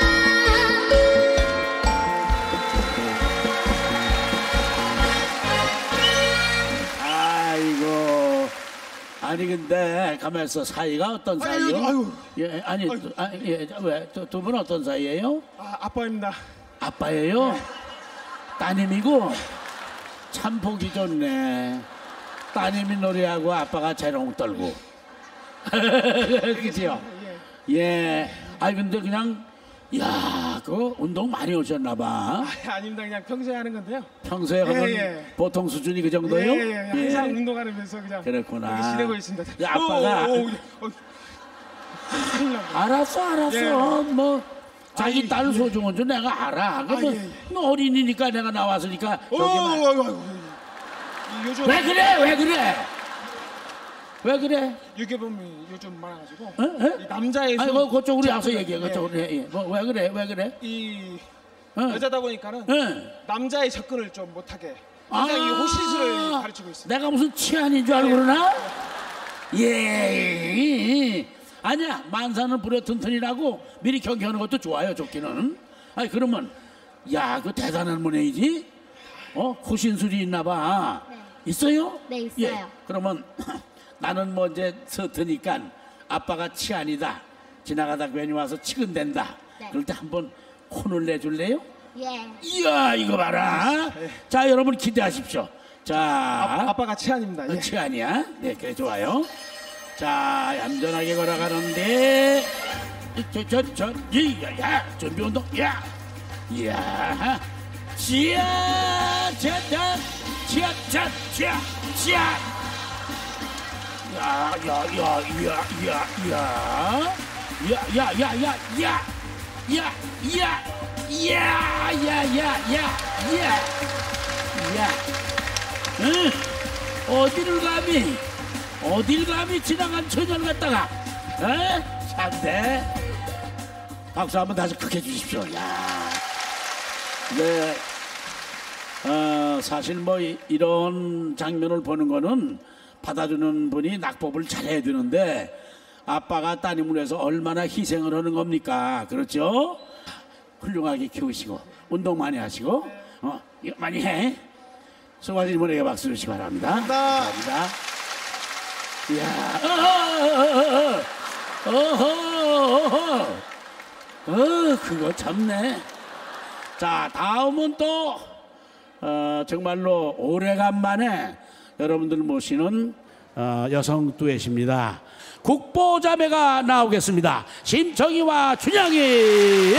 [SPEAKER 1] 아니 근데 가면서 사이가 어떤 사이요?
[SPEAKER 13] 아유, 아유.
[SPEAKER 1] 예 아니 아, 예, 왜두 분 어떤 사이예요?
[SPEAKER 13] 아, 아빠입니다.
[SPEAKER 1] 아빠예요? 따님이고 참 보기 좋네. 따님이 노래하고 아빠가 재롱 떨고. 그죠? 예. 아니 근데 그냥 야, 그 운동 많이 오셨나봐.
[SPEAKER 13] 아, 아닙니다. 그냥 평소에 하는 건데요.
[SPEAKER 1] 평소에 하면
[SPEAKER 13] 예, 예.
[SPEAKER 1] 보통 수준이 그 정도요?
[SPEAKER 13] 예, 예, 예. 항상 운동하면서 그냥
[SPEAKER 1] 그렇구나.
[SPEAKER 13] 그렇게 지내고 있습니다.
[SPEAKER 1] 야, 아빠가
[SPEAKER 13] 오, 오, 오, 오.
[SPEAKER 1] 알았어, 알았어.
[SPEAKER 13] 예.
[SPEAKER 1] 뭐 자기
[SPEAKER 13] 아이,
[SPEAKER 1] 딸
[SPEAKER 13] 예.
[SPEAKER 1] 소중한 줄 내가 알아. 그러면
[SPEAKER 13] 아, 예, 예.
[SPEAKER 1] 뭐 어린이니까 내가 나왔으니까
[SPEAKER 13] 오,
[SPEAKER 1] 저기만.
[SPEAKER 13] 오, 오, 오, 오. 요즘
[SPEAKER 1] 왜 그래? 왜 그래? 왜 그래?
[SPEAKER 13] 유괴범이 요즘 많아가지고
[SPEAKER 1] 어? 어?
[SPEAKER 13] 이 남자의
[SPEAKER 1] 아니,
[SPEAKER 13] 손-
[SPEAKER 1] 그 그쪽으로 와서
[SPEAKER 13] 예.
[SPEAKER 1] 얘기해. 그쪽으로 해. 예. 뭐, 왜 그래? 왜 그래?
[SPEAKER 13] 이
[SPEAKER 1] 어.
[SPEAKER 13] 여자다 보니까는
[SPEAKER 1] 응.
[SPEAKER 13] 남자의 접근을 좀 못하게 항상 이 호신술을 가르치고 있습니다.
[SPEAKER 1] 내가 무슨 치안인 줄 알고 그러나? 예. 아니야. 만사는 불에 튼튼이라고 미리 경계하는 것도 좋아요. 좋기는. 아니 그러면 야, 그 대단한 모네이지? 어? 호신술이 있나 봐.
[SPEAKER 7] 네.
[SPEAKER 1] 있어요?
[SPEAKER 7] 네, 있어요.
[SPEAKER 1] 예. 그러면 나는 뭐 이제 서트니까 아빠가 치안이다. 지나가다 괜히 와서 치근댄다.
[SPEAKER 7] 네.
[SPEAKER 1] 그럴 때 한번 혼을 내줄래요?
[SPEAKER 7] 예.
[SPEAKER 1] 이야, 이거 봐라. 자, 여러분 기대하십시오. 자,
[SPEAKER 13] 아, 아빠가 치안입니다. 예.
[SPEAKER 1] 어, 치안이야. 네, 그래 좋아요. 자, 얌전하게 걸어가는데 저저저 이야 준비 운동 야 야 지야 자자 지야 자자 지야 야야야야야야야야야야야야야야야 응? 어디를 감히 어딜 감히 지나간 처녀를 갖다가 에? 참대 박수 한번 다시 크게 주십시오. 야, 네, 어, 사실 뭐 이, 이런 장면을 보는 거는 받아주는 분이 낙법을 잘해야 되는데 아빠가 따님을 위해서 얼마나 희생을 하는 겁니까? 그렇죠? 훌륭하게 키우시고 운동 많이 하시고 어, 이거 많이 해. 수고하신 분에게 박수 주시기 바랍니다. 감사합니다. 이야, 어허, 어허, 어허, 어, 그거 참네. 자, 다음은 또 어, 정말로 오래간만에 여러분들 모시는 어, 여성 듀엣입니다. 국보자매가 나오겠습니다. 심청이와 춘향이.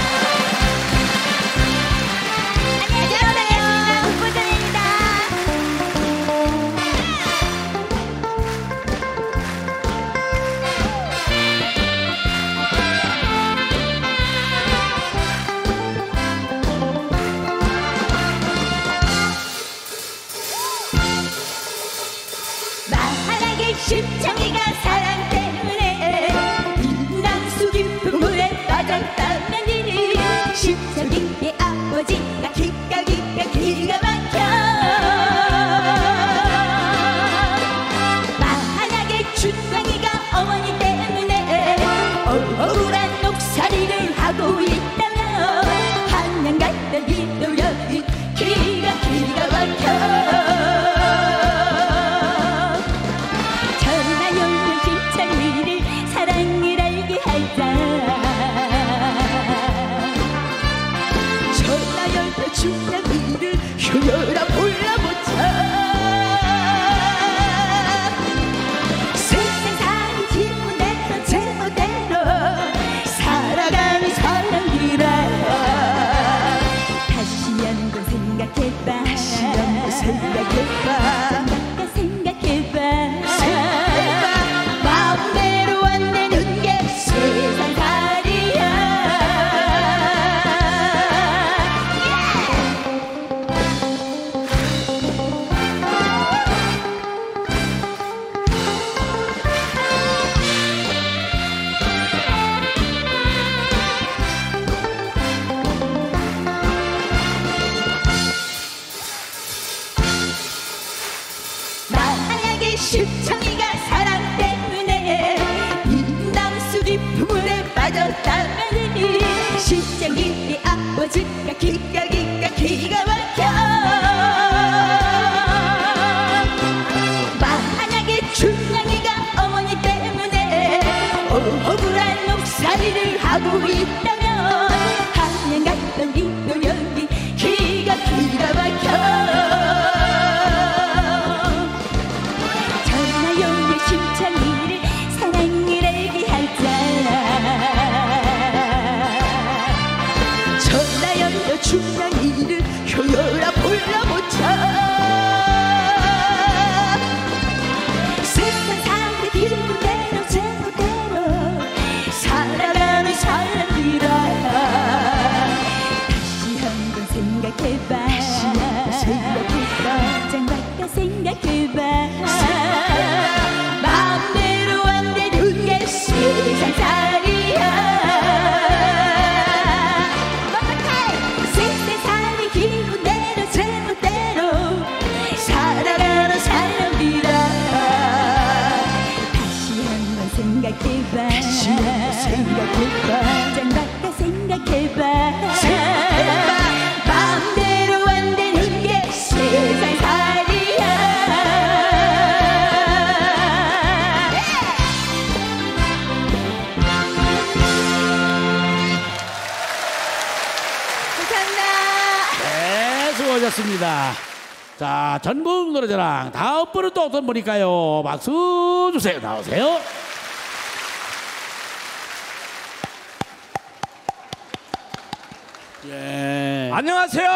[SPEAKER 7] 심청이가 사랑 때문에 낭수 깊은 물에 빠졌다면이 심청이의 아버지가 기가 기가 기가 막혀 만약에 춘향이가 어머니 때문에 억울한 녹살이를 하고 있다면 한양 갔던 이도령이 기가 기가 막혀 춘향이를 효녀라 불러보자 세상이 기분대로 제멋대로 살아가는 사람이라 다시 한번 생각해봐 다시 한번 생각해봐 생각해 생각해봐 생각해봐 마음대로 안 되는 게 세상살이야 심청이가 사랑 때문에 낭수 깊은 물에 빠졌다면이 심청이의 아버지가 기가 기가 기가 막혀 만약에 춘향이가 어머니 때문에 억울한 녹살이를 하고 있다면 한양 갔던 이도령이 기가 기가 막혀 심청이를 사랑을 알게 하자 전라연도 춘향이를 효녀라 불러보자 세상 사람들 기분대로 제멋대로 살아가는 사람이라 다시 한번 생각해봐 다시 한번 생각해봐 장박가 생각해봐 마음대로 안 되는 게 세상살이야 세상이 기분대로 제멋대로 살아가는 사람이라 다시 한번 생각해봐 다시 한번 생각해봐 장박가 생각해봐 마음대로 안 되는 게 세상살이야
[SPEAKER 1] 네, 수고하셨습니다. 자, 전국 노래자랑 다음 분은 또 어떤 분일까요? 박수 주세요. 나오세요. 예.
[SPEAKER 6] 안녕하세요.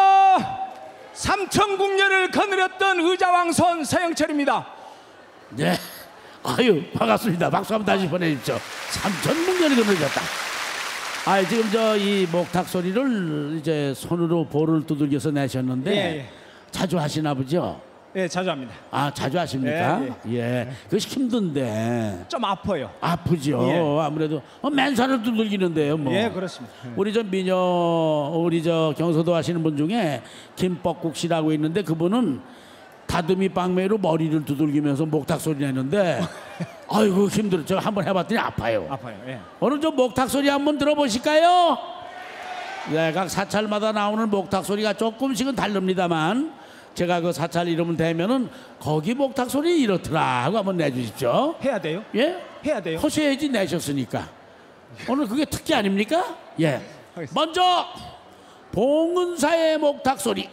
[SPEAKER 6] 삼천궁녀를 거느렸던 의자왕손 서영철입니다.
[SPEAKER 1] 네. 아유, 반갑습니다. 박수 한번 다시 보내주십시오. 삼천궁녀를 거느렸다. 아, 지금 저 이 목탁 소리를 이제 손으로 볼을 두들겨서 내셨는데
[SPEAKER 6] 예, 예.
[SPEAKER 1] 자주 하시나 보죠?
[SPEAKER 6] 예, 자주 합니다.
[SPEAKER 1] 아, 자주 하십니까?
[SPEAKER 6] 예,
[SPEAKER 1] 예. 그것이 힘든데.
[SPEAKER 6] 좀 아파요.
[SPEAKER 1] 아프죠.
[SPEAKER 6] 예.
[SPEAKER 1] 아무래도 어, 맨살을 두들기는데요, 뭐.
[SPEAKER 6] 예, 그렇습니다.
[SPEAKER 1] 우리 저 미녀, 우리 저 경서도 하시는 분 중에 김뻑국 씨라고 있는데 그분은 다듬이 빵매로 머리를 두들기면서 목탁 소리 내는데 아이고 힘들어. 저 한번 해봤더니 아파요.
[SPEAKER 6] 아파요. 예.
[SPEAKER 1] 오늘 좀 목탁 소리 한번 들어보실까요? 네, 각 사찰마다 나오는 목탁 소리가 조금씩은 다릅니다만 제가 그 사찰 이름을 대면은 거기 목탁 소리 이렇더라 하고 한번 내주십시오.
[SPEAKER 6] 해야 돼요?
[SPEAKER 1] 예?
[SPEAKER 6] 해야 돼요?
[SPEAKER 1] 허셔야지 내셨으니까. 오늘 그게 특기 아닙니까? 예.
[SPEAKER 6] 하겠습니다.
[SPEAKER 1] 먼저 봉은사의 목탁 소리.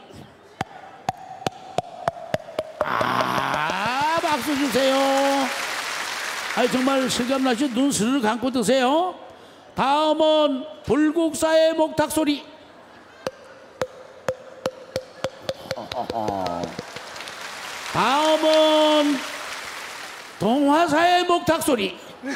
[SPEAKER 1] 아, 박수 주세요. 아이 정말 실감나시죠? 눈 스르르 감고 드세요. 다음은 불국사의 목탁 소리. 다음은 동화사의 목탁 소리.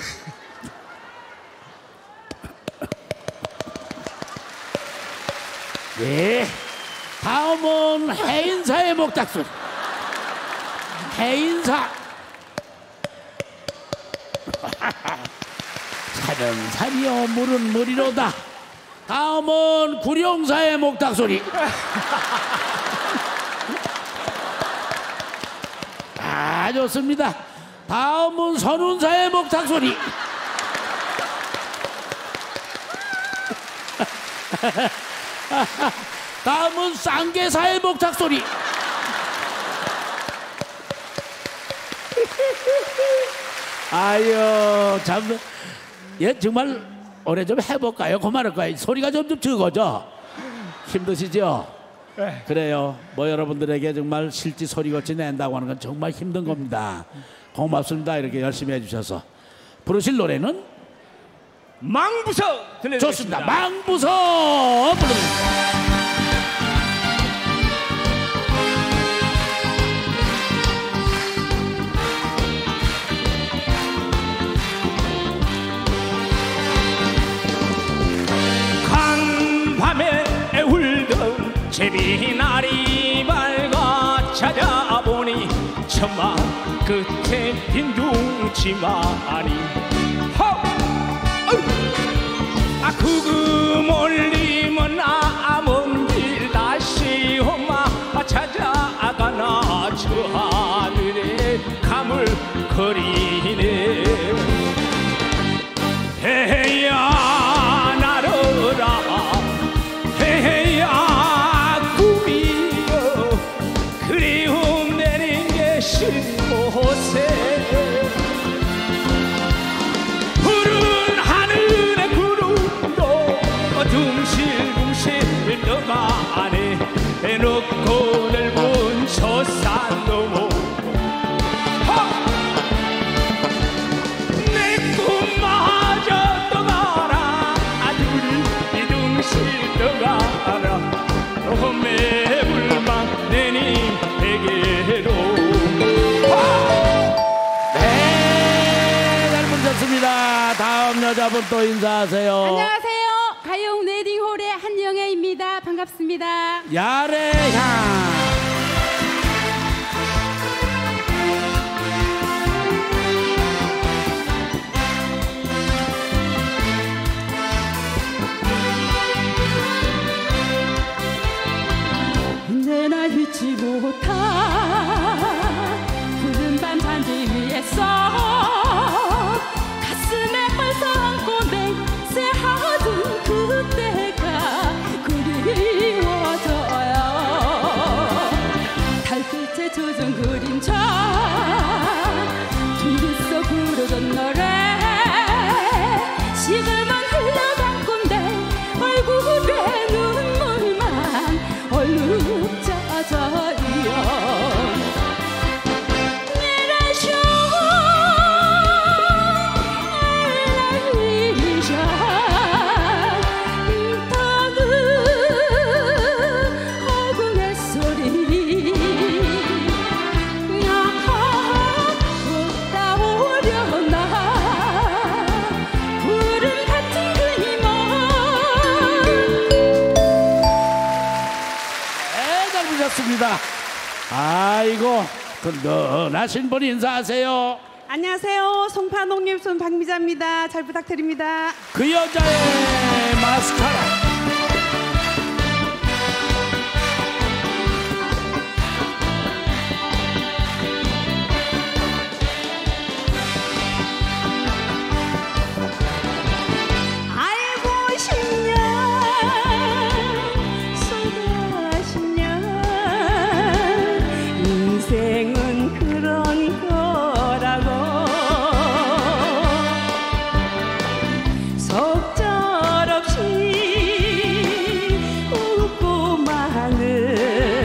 [SPEAKER 1] 네. 다음은 해인사의 목탁 소리. 해인사. 산은 산이요 물은 물이로다. 다음은 구룡사의 목탁 소리. 아, 좋습니다. 다음은 선운사의 목탁 소리. 다음은 쌍계사의 목탁 소리. 아유, 참, 예, 정말 오래 좀 해볼까요? 그만할까요? 소리가 점점 적어져. 힘드시죠?
[SPEAKER 6] 네.
[SPEAKER 1] 그래요. 뭐 여러분들에게 정말 실제 소리같이 낸다고 하는 건 정말 힘든 겁니다. 고맙습니다. 이렇게 열심히 해주셔서. 부르실 노래는?
[SPEAKER 6] 망부서 들려드리겠습니다.
[SPEAKER 1] 좋습니다. 망부서 불러드립니다.
[SPEAKER 6] 밤에 울던 제비날이 밝아 찾아보니 천막 끝에 빈둥치마니 아 그금 올리면 남은 길 다시 엄마 찾아가나 저 하늘에 감을 거리네 해야 나르라 해야 꿈이여 그리움 내린 게 신곳에 푸른 하늘의 구름도 둥실둥실 너가 안에 해놓고 넓은 저 산 넘어 내 꿈마저 떠나라 아들이 이둥실 떠가라 홈에 불망 내니 베개로
[SPEAKER 1] 네, 잘 부르셨습니다. 다음 여자분 또 인사하세요.
[SPEAKER 14] 안녕하세요. 가용 웨딩홀의 한영애입니다. 반갑습니다.
[SPEAKER 1] 야래향.
[SPEAKER 14] 내 날 잊지 못한 푸른 밤 잔디 위에서 가슴에 벌써 안고 맹세하던 그때가 그리워져요
[SPEAKER 1] 반갑습니다. 아이고 든든하신 분 인사하세요.
[SPEAKER 15] 안녕하세요. 송파 농립순 박미자입니다. 잘 부탁드립니다.
[SPEAKER 1] 그 여자의 마스카라.
[SPEAKER 9] 알고 싶냐 수고하시냐 인생은 그런 거라고 속절없이 웃고만은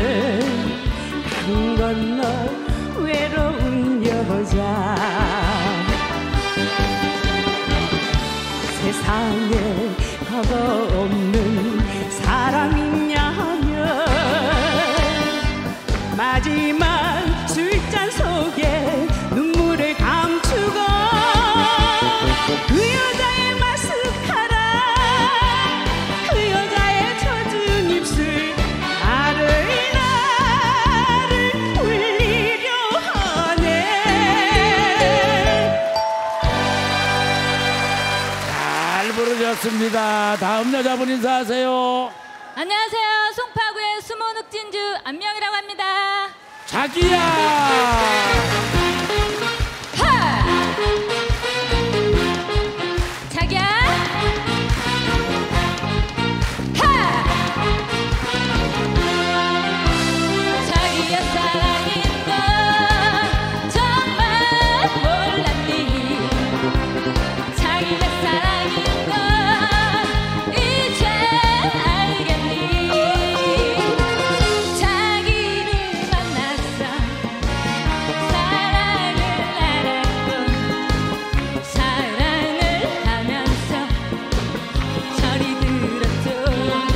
[SPEAKER 9] 강 건너 외로운 여자 세상에 과거 없는 사람이냐면 마지막 술잔 속에 눈물을 감추고 그 여자의 마스카라 그 여자의 젖은 입술 나를 나를 울리려 하네.
[SPEAKER 1] 잘 부르셨습니다. 다음 여자분 인사하세요.
[SPEAKER 16] 안녕하세요. 송파구의 수모 늑진주 안명이라고 합니다.
[SPEAKER 1] 자기야.
[SPEAKER 16] 하! 자기야. 하! 자기야 사랑인 건 정말 몰랐니. 자기가 사랑인 건 이제 알겠니. 자기를 만났어 사랑을 알았고 사랑을 하면서 저리 들었죠.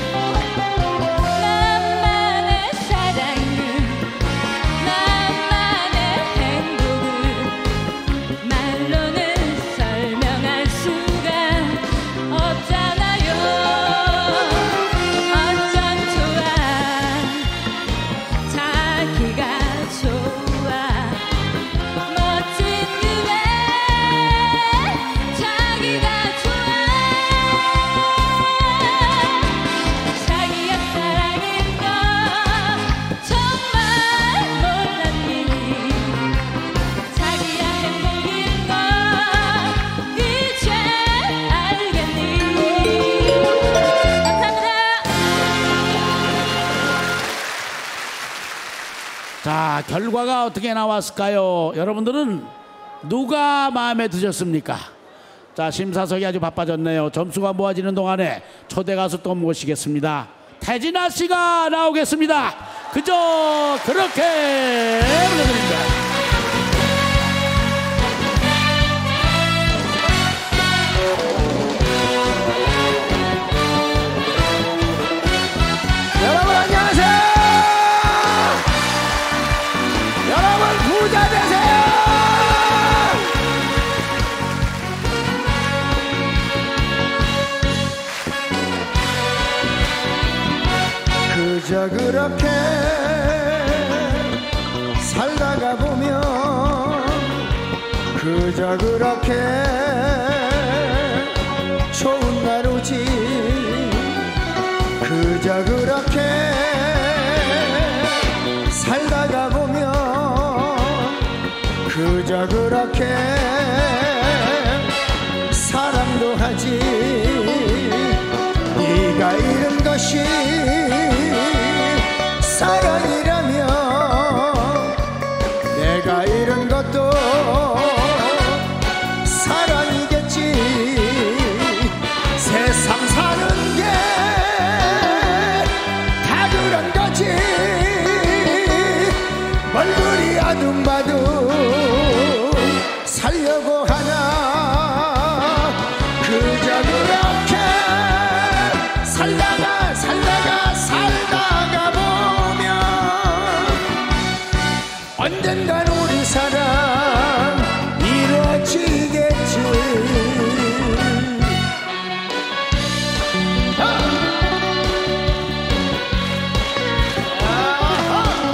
[SPEAKER 16] 나만의 사랑은 나만의 행복은 말로는 설명할 수가 없잖아요. 어쩜 좋아 자기가 좋아 멋진 그대 자기가 좋아. 자기야 사랑인 건 정말 몰랐니. 자기야 행복인 건 이제 알겠니. 감사합니다.
[SPEAKER 1] 자, 결과가 어떻게 나왔을까요? 여러분들은 누가 마음에 드셨습니까? 자, 심사석이 아주 바빠졌네요. 점수가 모아지는 동안에 초대 가수 또 모시겠습니다. 태진아 씨가 나오겠습니다. 그저 그렇게 불러드립니다.
[SPEAKER 11] 여러분 안녕하세요. 여러분 부자 되세요.
[SPEAKER 8] 그저 그렇게 살다가 보면 그저 그렇게 좋은 날 오지. 그저 그렇게 살다가 보면 그저 그렇게 사랑도 하지. 네가 잃은 것이 사랑이라면 내가 잃은 것도 사랑이겠지. 세상 사는 게 다 그런 거지. 얼굴이 아둥바둥 살려고 하나. 그저 그렇게 살다가 살다가 살다가 보면 언젠간 우리 사랑 이루어지겠지. 아!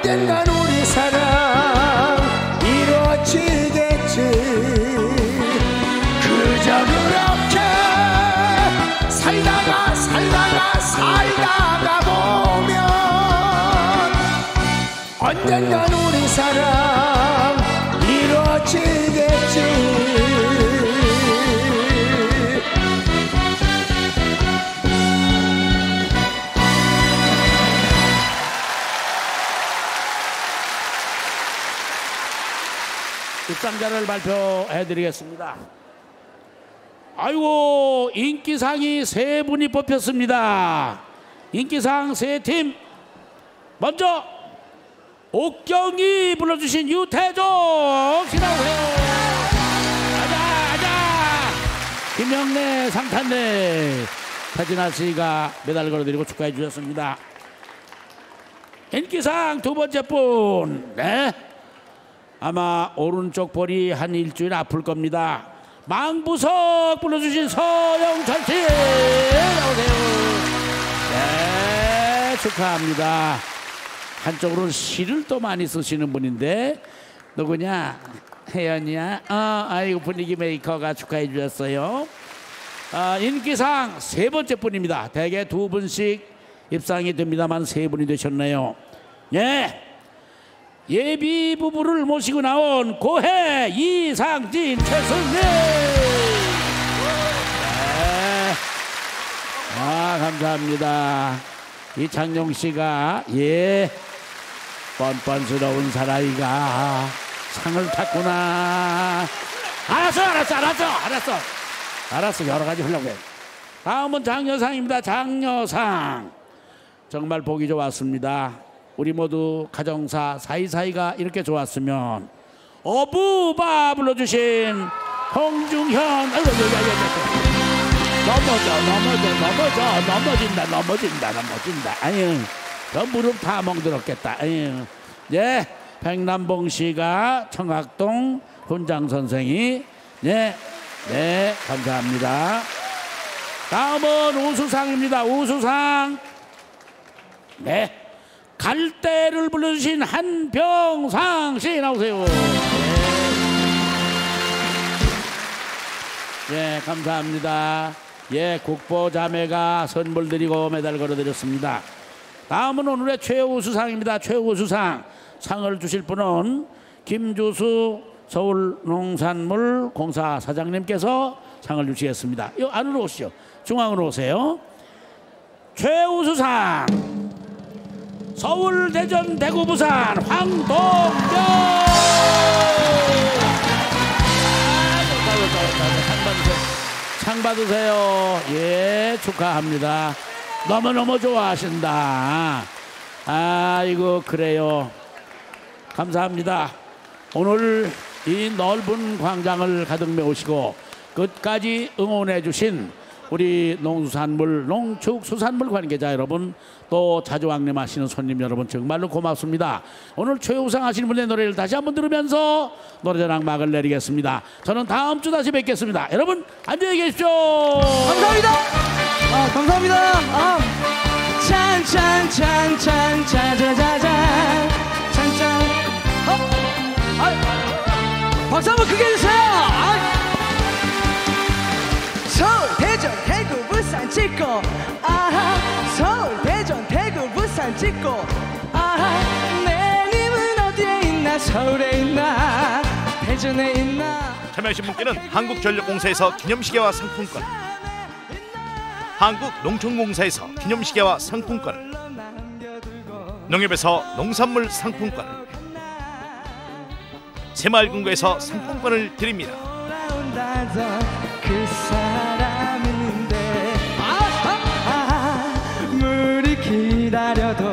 [SPEAKER 8] 언젠간 우리 사랑 이루어지겠지. 그저 그렇게 살다가 살다가 살다가 보면 언젠간 우리 사랑 이루어지겠지.
[SPEAKER 1] 입상자를 발표해드리겠습니다. 아이고, 인기상이 세 분이 뽑혔습니다. 인기상 세 팀. 먼저 옥경이 불러주신 유태종 씨 나오세요. 아자 아자. 김영래 상탄네 태진아 씨가 메달 걸어드리고 축하해 주셨습니다. 인기상 두 번째 분, 네, 아마 오른쪽 볼이 한 일주일 아플 겁니다. 망부석 불러주신 서영철 씨 나오세요. 네, 축하합니다. 한쪽으로는 시를 또 많이 쓰시는 분인데 누구냐? 혜연이야? 어, 아이고, 분위기 메이커가 축하해 주셨어요. 아, 인기상 세 번째 분입니다. 대개 두 분씩 입상이 됩니다만 세 분이 되셨네요. 예. 예비 부부를 모시고 나온 고해 이상진 최승민. 네. 아, 감사합니다. 이창용 씨가 예 뻔뻔스러운 사나이가 상을 탔구나. 알았어 알았어 알았어 알았어 알았어 여러 가지 흘러게. 다음은 장려상입니다. 장려상 정말 보기 좋았습니다. 우리 모두 가정사 사이사이가 이렇게 좋았으면 어부바 불러주신 홍중현. 아이고, 넘어져 넘어져 넘어져 넘어진다 넘어진다 넘어진다. 아유, 저 무릎 다 멍들었겠다. 아유. 예, 백남봉 씨가 청학동 훈장 선생이. 네, 네, 감사합니다. 다음은 우수상입니다. 우수상. 네. 갈대를 불러주신 한병상 씨 나오세요. 예, 네, 감사합니다. 예, 국보자매가 선물 드리고 메달 걸어드렸습니다. 다음은 오늘의 최우수상입니다. 최우수상 상을 주실 분은 김주수 서울농산물공사 사장님께서 상을 주시겠습니다. 이 안으로 오시죠. 중앙으로 오세요. 최우수상 서울, 대전, 대구, 부산 황동경. 상 받으세요. 상 받으세요. 예, 축하합니다. 너무너무 좋아하신다. 아이고, 그래요. 감사합니다. 오늘 이 넓은 광장을 가득 메우시고 끝까지 응원해 주신 우리 농수산물, 농축수산물 관계자 여러분, 또 자주 왕래하시는 손님 여러분, 정말로 고맙습니다. 오늘 최우상 하시는 분의 노래를 다시 한번 들으면서 노래자랑 막을 내리겠습니다. 저는 다음 주 다시 뵙겠습니다. 여러분 안녕히 계십시오.
[SPEAKER 11] 감사합니다. 아, 감사합니다. 아. 짠짠짠짠짠짜자자잔 짠짠. 어? 아, 박수 한번 크게 해주세요. 아. 서울, 대전, 대구, 부산 찍고 아하. 서울, 대전, 대구, 부산 찍고 아하. 내 님은 어디에 있나? 서울에 있나? 대전에 있나?
[SPEAKER 17] 참여하신 분께는 한국전력공사에서 기념시계와 상품권, 한국농촌공사에서 기념시계와 상품권, 농협에서 농산물 상품권, 새마을금고에서 상품권을 드립니다.
[SPEAKER 11] 그 사람인데 아, 아, 물이 기다려도